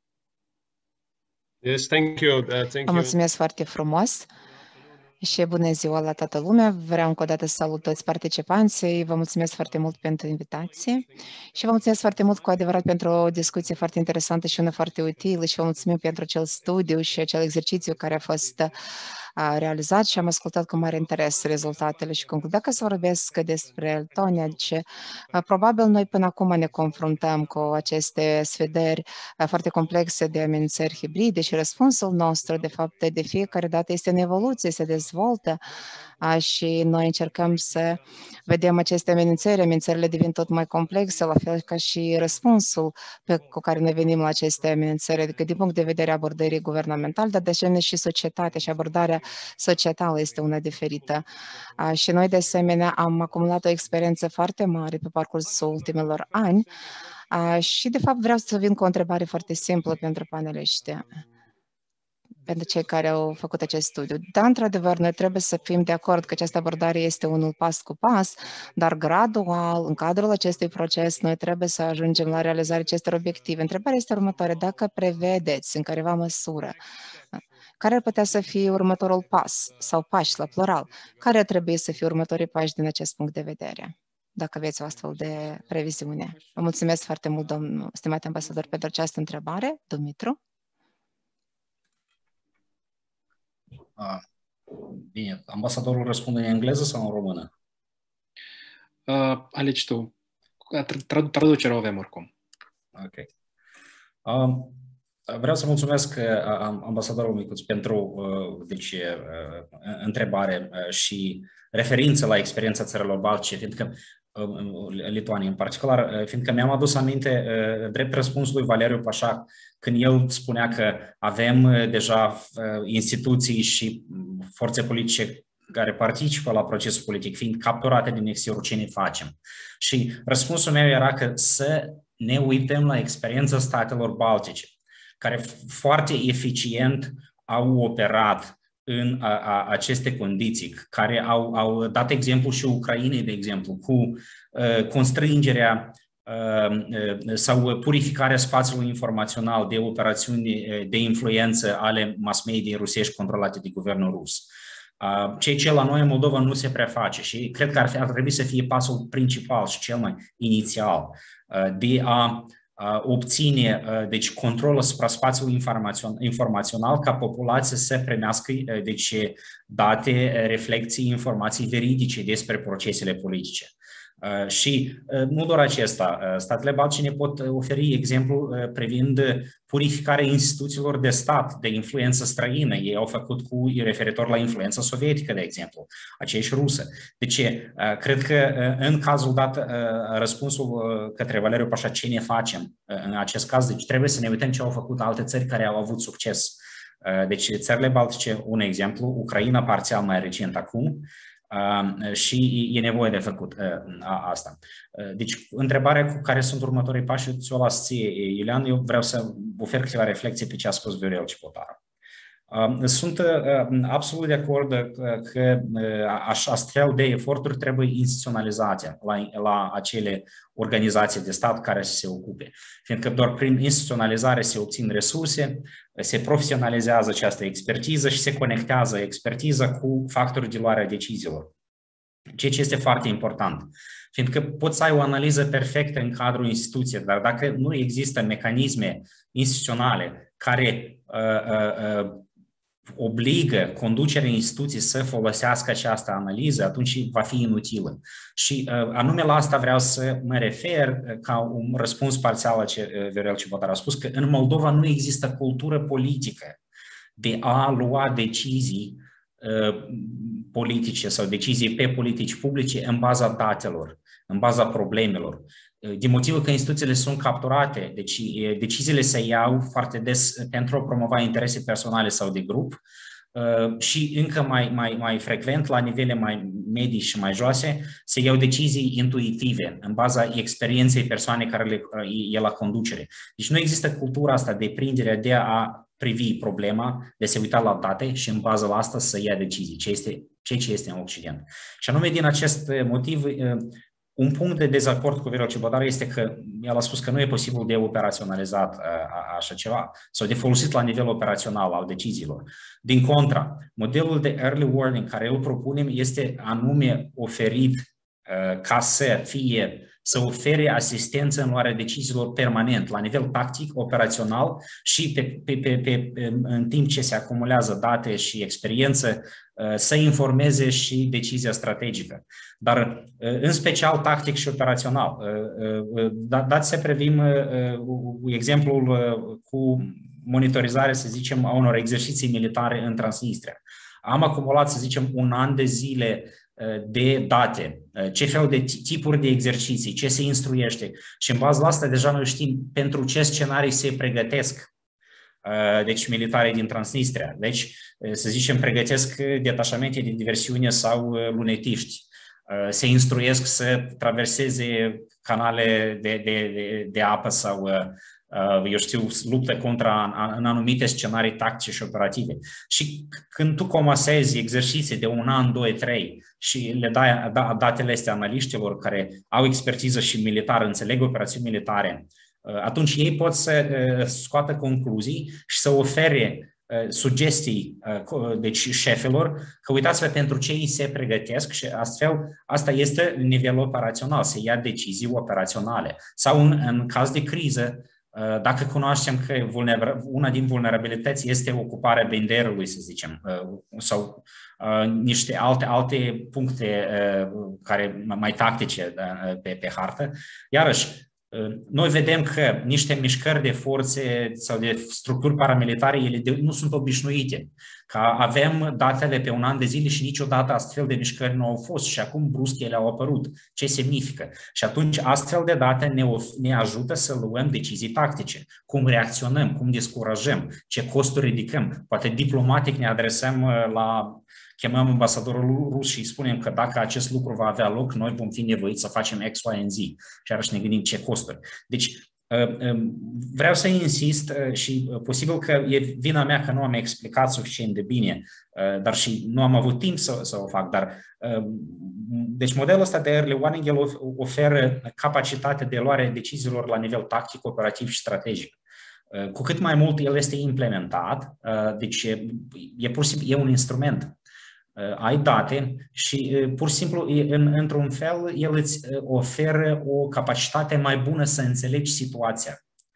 Yes, thank you. Vă mulțumesc foarte frumos și bună ziua la toată lumea. Vreau încă o dată să salut toți participanții. Vă mulțumesc foarte mult pentru invitație și vă mulțumesc foarte mult cu adevărat pentru o discuție foarte interesantă și una foarte utilă și vă mulțumim pentru acel studiu și acel exercițiu care a fost realizat și am ascultat cu mare interes rezultatele și concluzia. Dacă să vorbesc despre Letonia, probabil noi până acum ne confruntăm cu aceste sfidări foarte complexe de amenințări hibride și răspunsul nostru, de fapt, de fiecare dată este în evoluție, se dezvoltă și noi încercăm să vedem aceste amenințări. Amenințările devin tot mai complexe, la fel ca și răspunsul cu care ne venim la aceste amenințări, adică din punct de vedere abordării guvernamentale, dar de asemenea și societatea și abordarea societală este una diferită. Și noi, de asemenea, am acumulat o experiență foarte mare pe parcursul ultimilor ani și, de fapt, vreau să vin cu o întrebare foarte simplă pentru paneliști, pentru cei care au făcut acest studiu. Da, într-adevăr, noi trebuie să fim de acord că această abordare este unul pas cu pas, dar gradual, în cadrul acestui proces, noi trebuie să ajungem la realizarea acestor obiective. Întrebarea este următoare: dacă prevedeți în careva măsură care ar putea să fie următorul pas sau pași la plural, care ar trebui să fie următorii pași din acest punct de vedere, dacă aveți o astfel de previziune? Vă mulțumesc foarte mult, domnul stimat ambasador, pentru această întrebare. Dumitru? Bine, ambasadorul răspunde în engleză sau în română? Alegi tu. Traducerea o avem oricum. Ok. Vreau să mulțumesc ambasadorul Micuț pentru întrebare și referință la experiența țărilor baltice, fiindcă Lituania în particular, fiindcă mi-am adus aminte drept răspunsul lui Valeriu Pașa când el spunea că avem deja instituții și forțe politice care participă la procesul politic, fiind capturate din exterior, ce ne facem? Și răspunsul meu era că să ne uităm la experiența statelor baltice, care foarte eficient au operat în aceste condiții, care au dat exemplu și Ucrainei, de exemplu, cu constrângerea sau purificarea spațiului informațional de operațiuni de influență ale mass-mediei rusești controlate de guvernul rus. Ceea ce la noi în Moldova nu se prea face și cred că ar trebui să fie pasul principal și cel mai inițial de a obține deci control asupra spațiului informațional ca populația să primească deci date, reflecții, informații veridice despre procesele politice. Și nu doar acesta, statele baltice ne pot oferi exemplu privind purificarea instituțiilor de stat de influență străină. Ei au făcut cu referitor la influența sovietică, de exemplu, aceeași rusă. Deci, cred că în cazul dat, răspunsul către Valeriu Pașa, ce ne facem în acest caz, deci trebuie să ne uităm ce au făcut alte țări care au avut succes. Deci, țările baltice, un exemplu, Ucraina parțial mai recent acum, și e nevoie de făcut asta. Deci, întrebarea cu care sunt următorii pași, ți-o las ție, Iulian, eu vreau să ofer câteva reflexii pe ce a spus Viorel Cipotaru. Sunt absolut de acord că astfel de eforturi trebuie instituționalizate la acele organizații de stat care se ocupe. Fiindcă doar prin instituționalizare se obțin resurse, se profesionalizează această expertiză și se conectează expertiza cu factorii de luare a deciziilor. Ceea ce este foarte important. Fiindcă poți să ai o analiză perfectă în cadrul instituției, dar dacă nu există mecanisme instituționale care obligă conducerea instituției să folosească această analiză, atunci va fi inutilă. Și anume la asta vreau să mă refer ca un răspuns parțial la ce Viorel Ciubotar a spus, că în Moldova nu există cultură politică de a lua decizii politice sau decizii pe politici publice în baza datelor, în baza problemelor. Din motivul că instituțiile sunt capturate, deci deciziile se iau foarte des pentru a promova interese personale sau de grup și încă mai frecvent, la nivele mai medii și mai joase, se iau decizii intuitive, în baza experienței persoanei care e la conducere. Deci nu există cultura asta de prindere de a privi problema, de se uita la date și în baza la asta să ia decizii, ceea ce este în Occident. Și anume din acest motiv, un punct de dezacord cu Viorel Ciubotar este că el a spus că nu e posibil de operaționalizat așa ceva sau de folosit la nivel operațional al deciziilor. Din contra, modelul de early warning care îl propunem este anume oferit ca să ofere asistență în luarea deciziilor permanent, la nivel tactic, operațional și în timp ce se acumulează date și experiență, să informeze și decizia strategică. Dar în special tactic și operațional. Dați să privim exemplul cu monitorizare, să zicem, a unor exerciții militare în Transnistria. Am acumulat, să zicem, un an de zile de date, ce fel de tipuri de exerciții, ce se instruiește și în bază la asta deja noi știm pentru ce scenarii se pregătesc deci militarii din Transnistria. Deci, să zicem, pregătesc detașamente de diversiune sau lunetiști. Se instruiesc să traverseze canale de apă sau, eu știu, luptă în anumite scenarii tactice și operative. Și când tu comasezi exerciții de 1 an, 2, 3 și le dai datele astea analiștilor care au expertiză și militară, înțeleg operațiuni militare, atunci ei pot să scoată concluzii și să ofere sugestii deci șefilor că uitați-vă pentru ce ei se pregătesc și astfel asta este nivelul operațional, se ia decizii operaționale. Sau în caz de criză, dacă cunoaștem că una din vulnerabilități este ocuparea benderului, să zicem, sau niște alte puncte care mai tactice pe hartă, iarăși, noi vedem că niște mișcări de forțe sau de structuri paramilitare, ele nu sunt obișnuite. Că avem datele pe 1 an de zile și niciodată astfel de mișcări nu au fost și acum brusc ele au apărut. Ce semnifică? Și atunci astfel de date ne ajută să luăm decizii tactice. Cum reacționăm, cum descurajăm, ce costuri ridicăm. Poate diplomatic ne adresăm chemăm ambasadorul rus și îi spunem că dacă acest lucru va avea loc, noi vom fi nevoiți să facem X, Y, and Z. Și iarăși ne gândim ce costuri. Deci, vreau să insist și posibil că e vina mea că nu am explicat suficient de bine, dar și nu am avut timp să o fac, dar deci modelul ăsta de early warning, el oferă capacitate de luare deciziilor la nivel tactic, operativ și strategic. Cu cât mai mult el este implementat, deci e pur și simplu un instrument. Ai date și pur și simplu, într-un fel, el îți oferă o capacitate mai bună să înțelegi situația,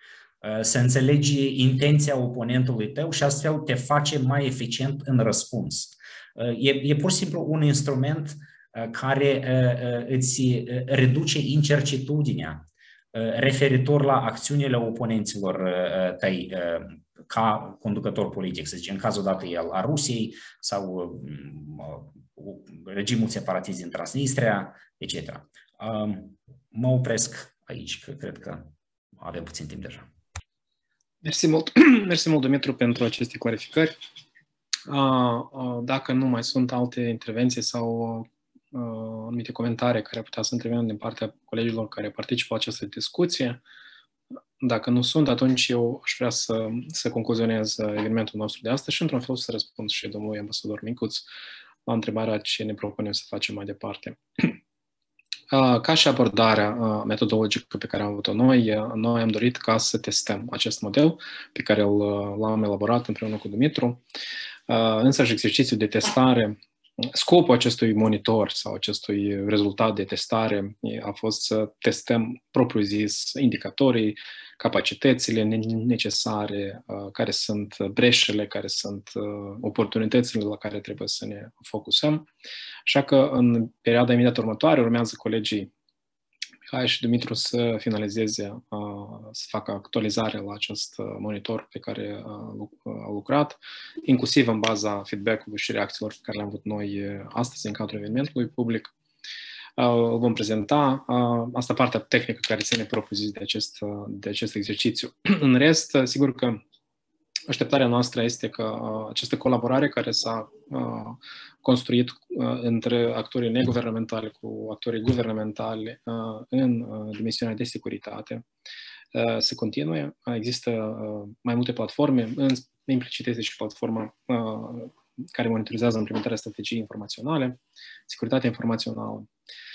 să înțelegi intenția oponentului tău și astfel te face mai eficient în răspuns. E pur și simplu un instrument care îți reduce incertitudinea referitor la acțiunile oponenților tăi ca conducător politic, să zicem, în cazul dat el a Rusiei sau regimul separatist din Transnistria, etc. Mă opresc aici, că cred că avem puțin timp deja. Mersi mult, mersi mult, Dumitru, pentru aceste clarificări. Dacă nu mai sunt alte intervenții sau anumite comentarii care ar putea să intervină din partea colegilor care participă la această discuție, dacă nu sunt, atunci eu aș vrea să concluzionez evenimentul nostru de astăzi și într-un fel să răspund și domnului ambasador Micuț la întrebarea ce ne propunem să facem mai departe. Ca și abordarea metodologică pe care am avut-o noi am dorit ca să testăm acest model pe care l-am elaborat împreună cu Dumitru, însă și exercițiul de testare Scopul acestui monitor sau acestui rezultat de testare a fost să testăm propriu-zis indicatorii, capacitățile necesare, care sunt breșele, care sunt oportunitățile la care trebuie să ne focusăm. Așa că în perioada imediat următoare urmează colegii Mihai și Dumitru să finalizeze, să facă actualizare la acest monitor pe care au lucrat, inclusiv în baza feedback-ului și reacțiilor pe care le-am avut noi astăzi în cadrul evenimentului public. Îl vom prezenta. Asta partea tehnică care ține propriu-zis de acest exercițiu. În rest, sigur că așteptarea noastră este că această colaborare care s-a construit între actorii neguvernamentali cu actorii guvernamentali în dimensiunea de securitate să continue. Există mai multe platforme, implicit este și platforma care monitorizează implementarea strategiei informaționale, securitatea informațională.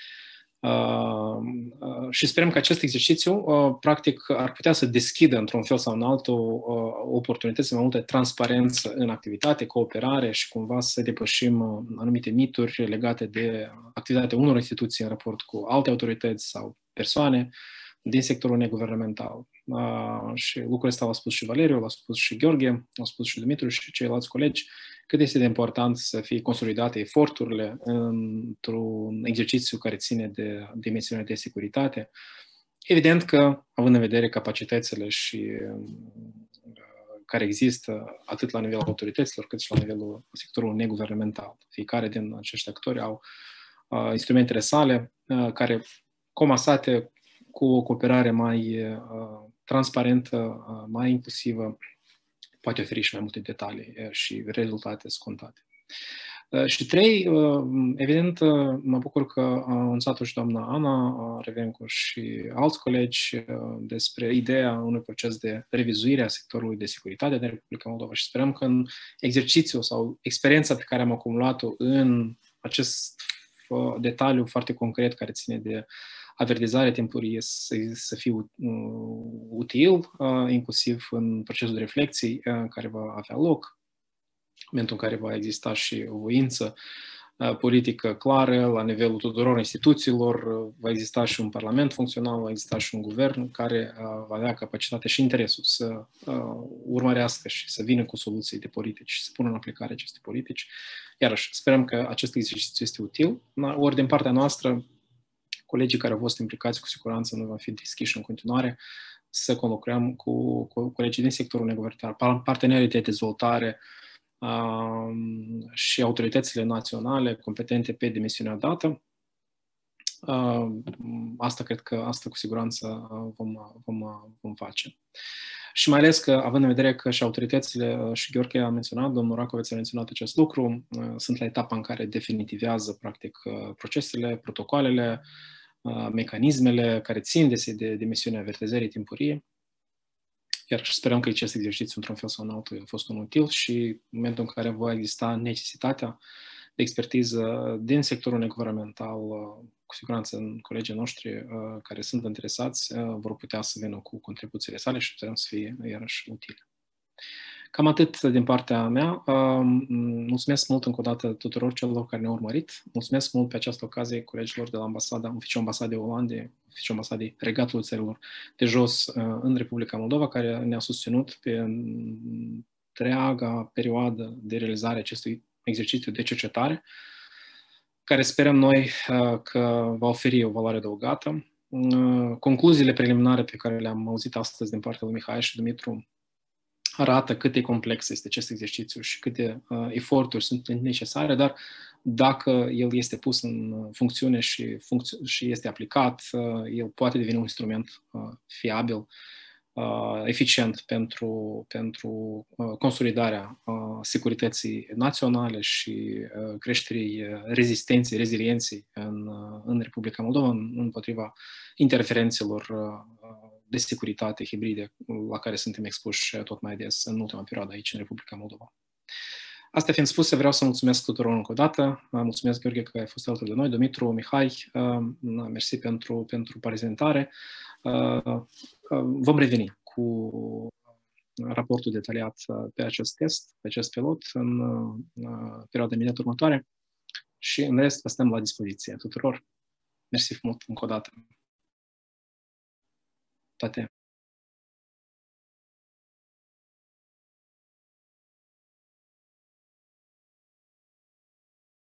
Și sperăm că acest exercițiu, practic, ar putea să deschidă într-un fel sau în altul oportunități mai multe transparență în activitate, cooperare și cumva să depășim anumite mituri legate de activitatea unor instituții în raport cu alte autorități sau persoane din sectorul neguvernamental. Și lucrul ăsta l-a spus și Valeriu, l-a spus și Gheorghe, l-a spus și Dumitru și ceilalți colegi, cât este de important să fie consolidate eforturile într-un exercițiu care ține de dimensiunea de securitate. Evident că, având în vedere capacitățile și care există atât la nivelul autorităților, cât și la nivelul sectorului neguvernamental. Fiecare din acești actori au instrumentele sale care, comasate cu o cooperare mai transparentă, mai inclusivă, poate oferi și mai multe detalii și rezultate scontate. Și trei, evident, mă bucur că a anunțat-o și doamna Ana Revencu și alți colegi despre ideea unui proces de revizuire a sectorului de securitate din Republica Moldova și sperăm că în exercițiu sau experiența pe care am acumulat-o în acest detaliu foarte concret care ține de avertizare timpurie să fie util, inclusiv în procesul de reflexie care va avea loc, în momentul în care va exista și o voință politică clară la nivelul tuturor instituțiilor, va exista și un parlament funcțional, va exista și un guvern care va avea capacitatea și interesul să urmărească și să vină cu soluții de politici și să pună în aplicare aceste politici. Iarăși, sperăm că acest exercițiu este util. Ori din partea noastră, colegii care au fost implicați cu siguranță nu vor fi deschiși în continuare să conlucrăm cu colegii din sectorul neguvernamental, partenerii de dezvoltare și autoritățile naționale competente pe dimensiunea dată. Asta cred că asta cu siguranță vom face. Și mai ales că, având în vedere că și autoritățile, și Gheorghe a menționat, domnul Racoveț a menționat acest lucru, sunt la etapa în care definitivează, practic, procesele, protocoalele, mecanismele care țin de misiunea avertizării timpurie. Iar sperăm că acest exercițiu, într-un fel sau în altul, a fost un util și în momentul în care va exista necesitatea de expertiză din sectorul neguvernamental, cu siguranță colegii noștri care sunt interesați vor putea să vină cu contribuțiile sale și sperăm să fie iarăși utile. Cam atât din partea mea. Mulțumesc mult încă o dată tuturor celor care ne-au urmărit. Mulțumesc mult pe această ocazie colegilor de la oficiul ambasadei Olandei, oficiul ambasadei Regatului Țărilor de Jos în Republica Moldova, care ne-a susținut pe întreaga perioadă de realizare acestui exercițiu de cercetare, care sperăm noi că va oferi o valoare adăugată. Concluziile preliminare pe care le-am auzit astăzi din partea lui Mihai și Dumitru arată cât de complex este acest exercițiu și câte eforturi sunt necesare, dar dacă el este pus în funcțiune și este aplicat, el poate deveni un instrument fiabil, eficient pentru consolidarea securității naționale și creșterii rezistenței, rezilienței în Republica Moldova împotriva interferențelor de securitate hibride la care suntem expuși tot mai des în ultima perioadă aici în Republica Moldova. Astea fiind spuse, vreau să mulțumesc tuturor încă o dată. Mulțumesc, Gheorghe, că ai fost alături de noi, Dumitru, Mihai, mersi pentru prezentare. Vom reveni cu raportul detaliat pe acest test, pe acest pilot, în perioada imediat următoare. și în rest vă stăm la dispoziție tuturor. Mersi mult încă o dată. Toate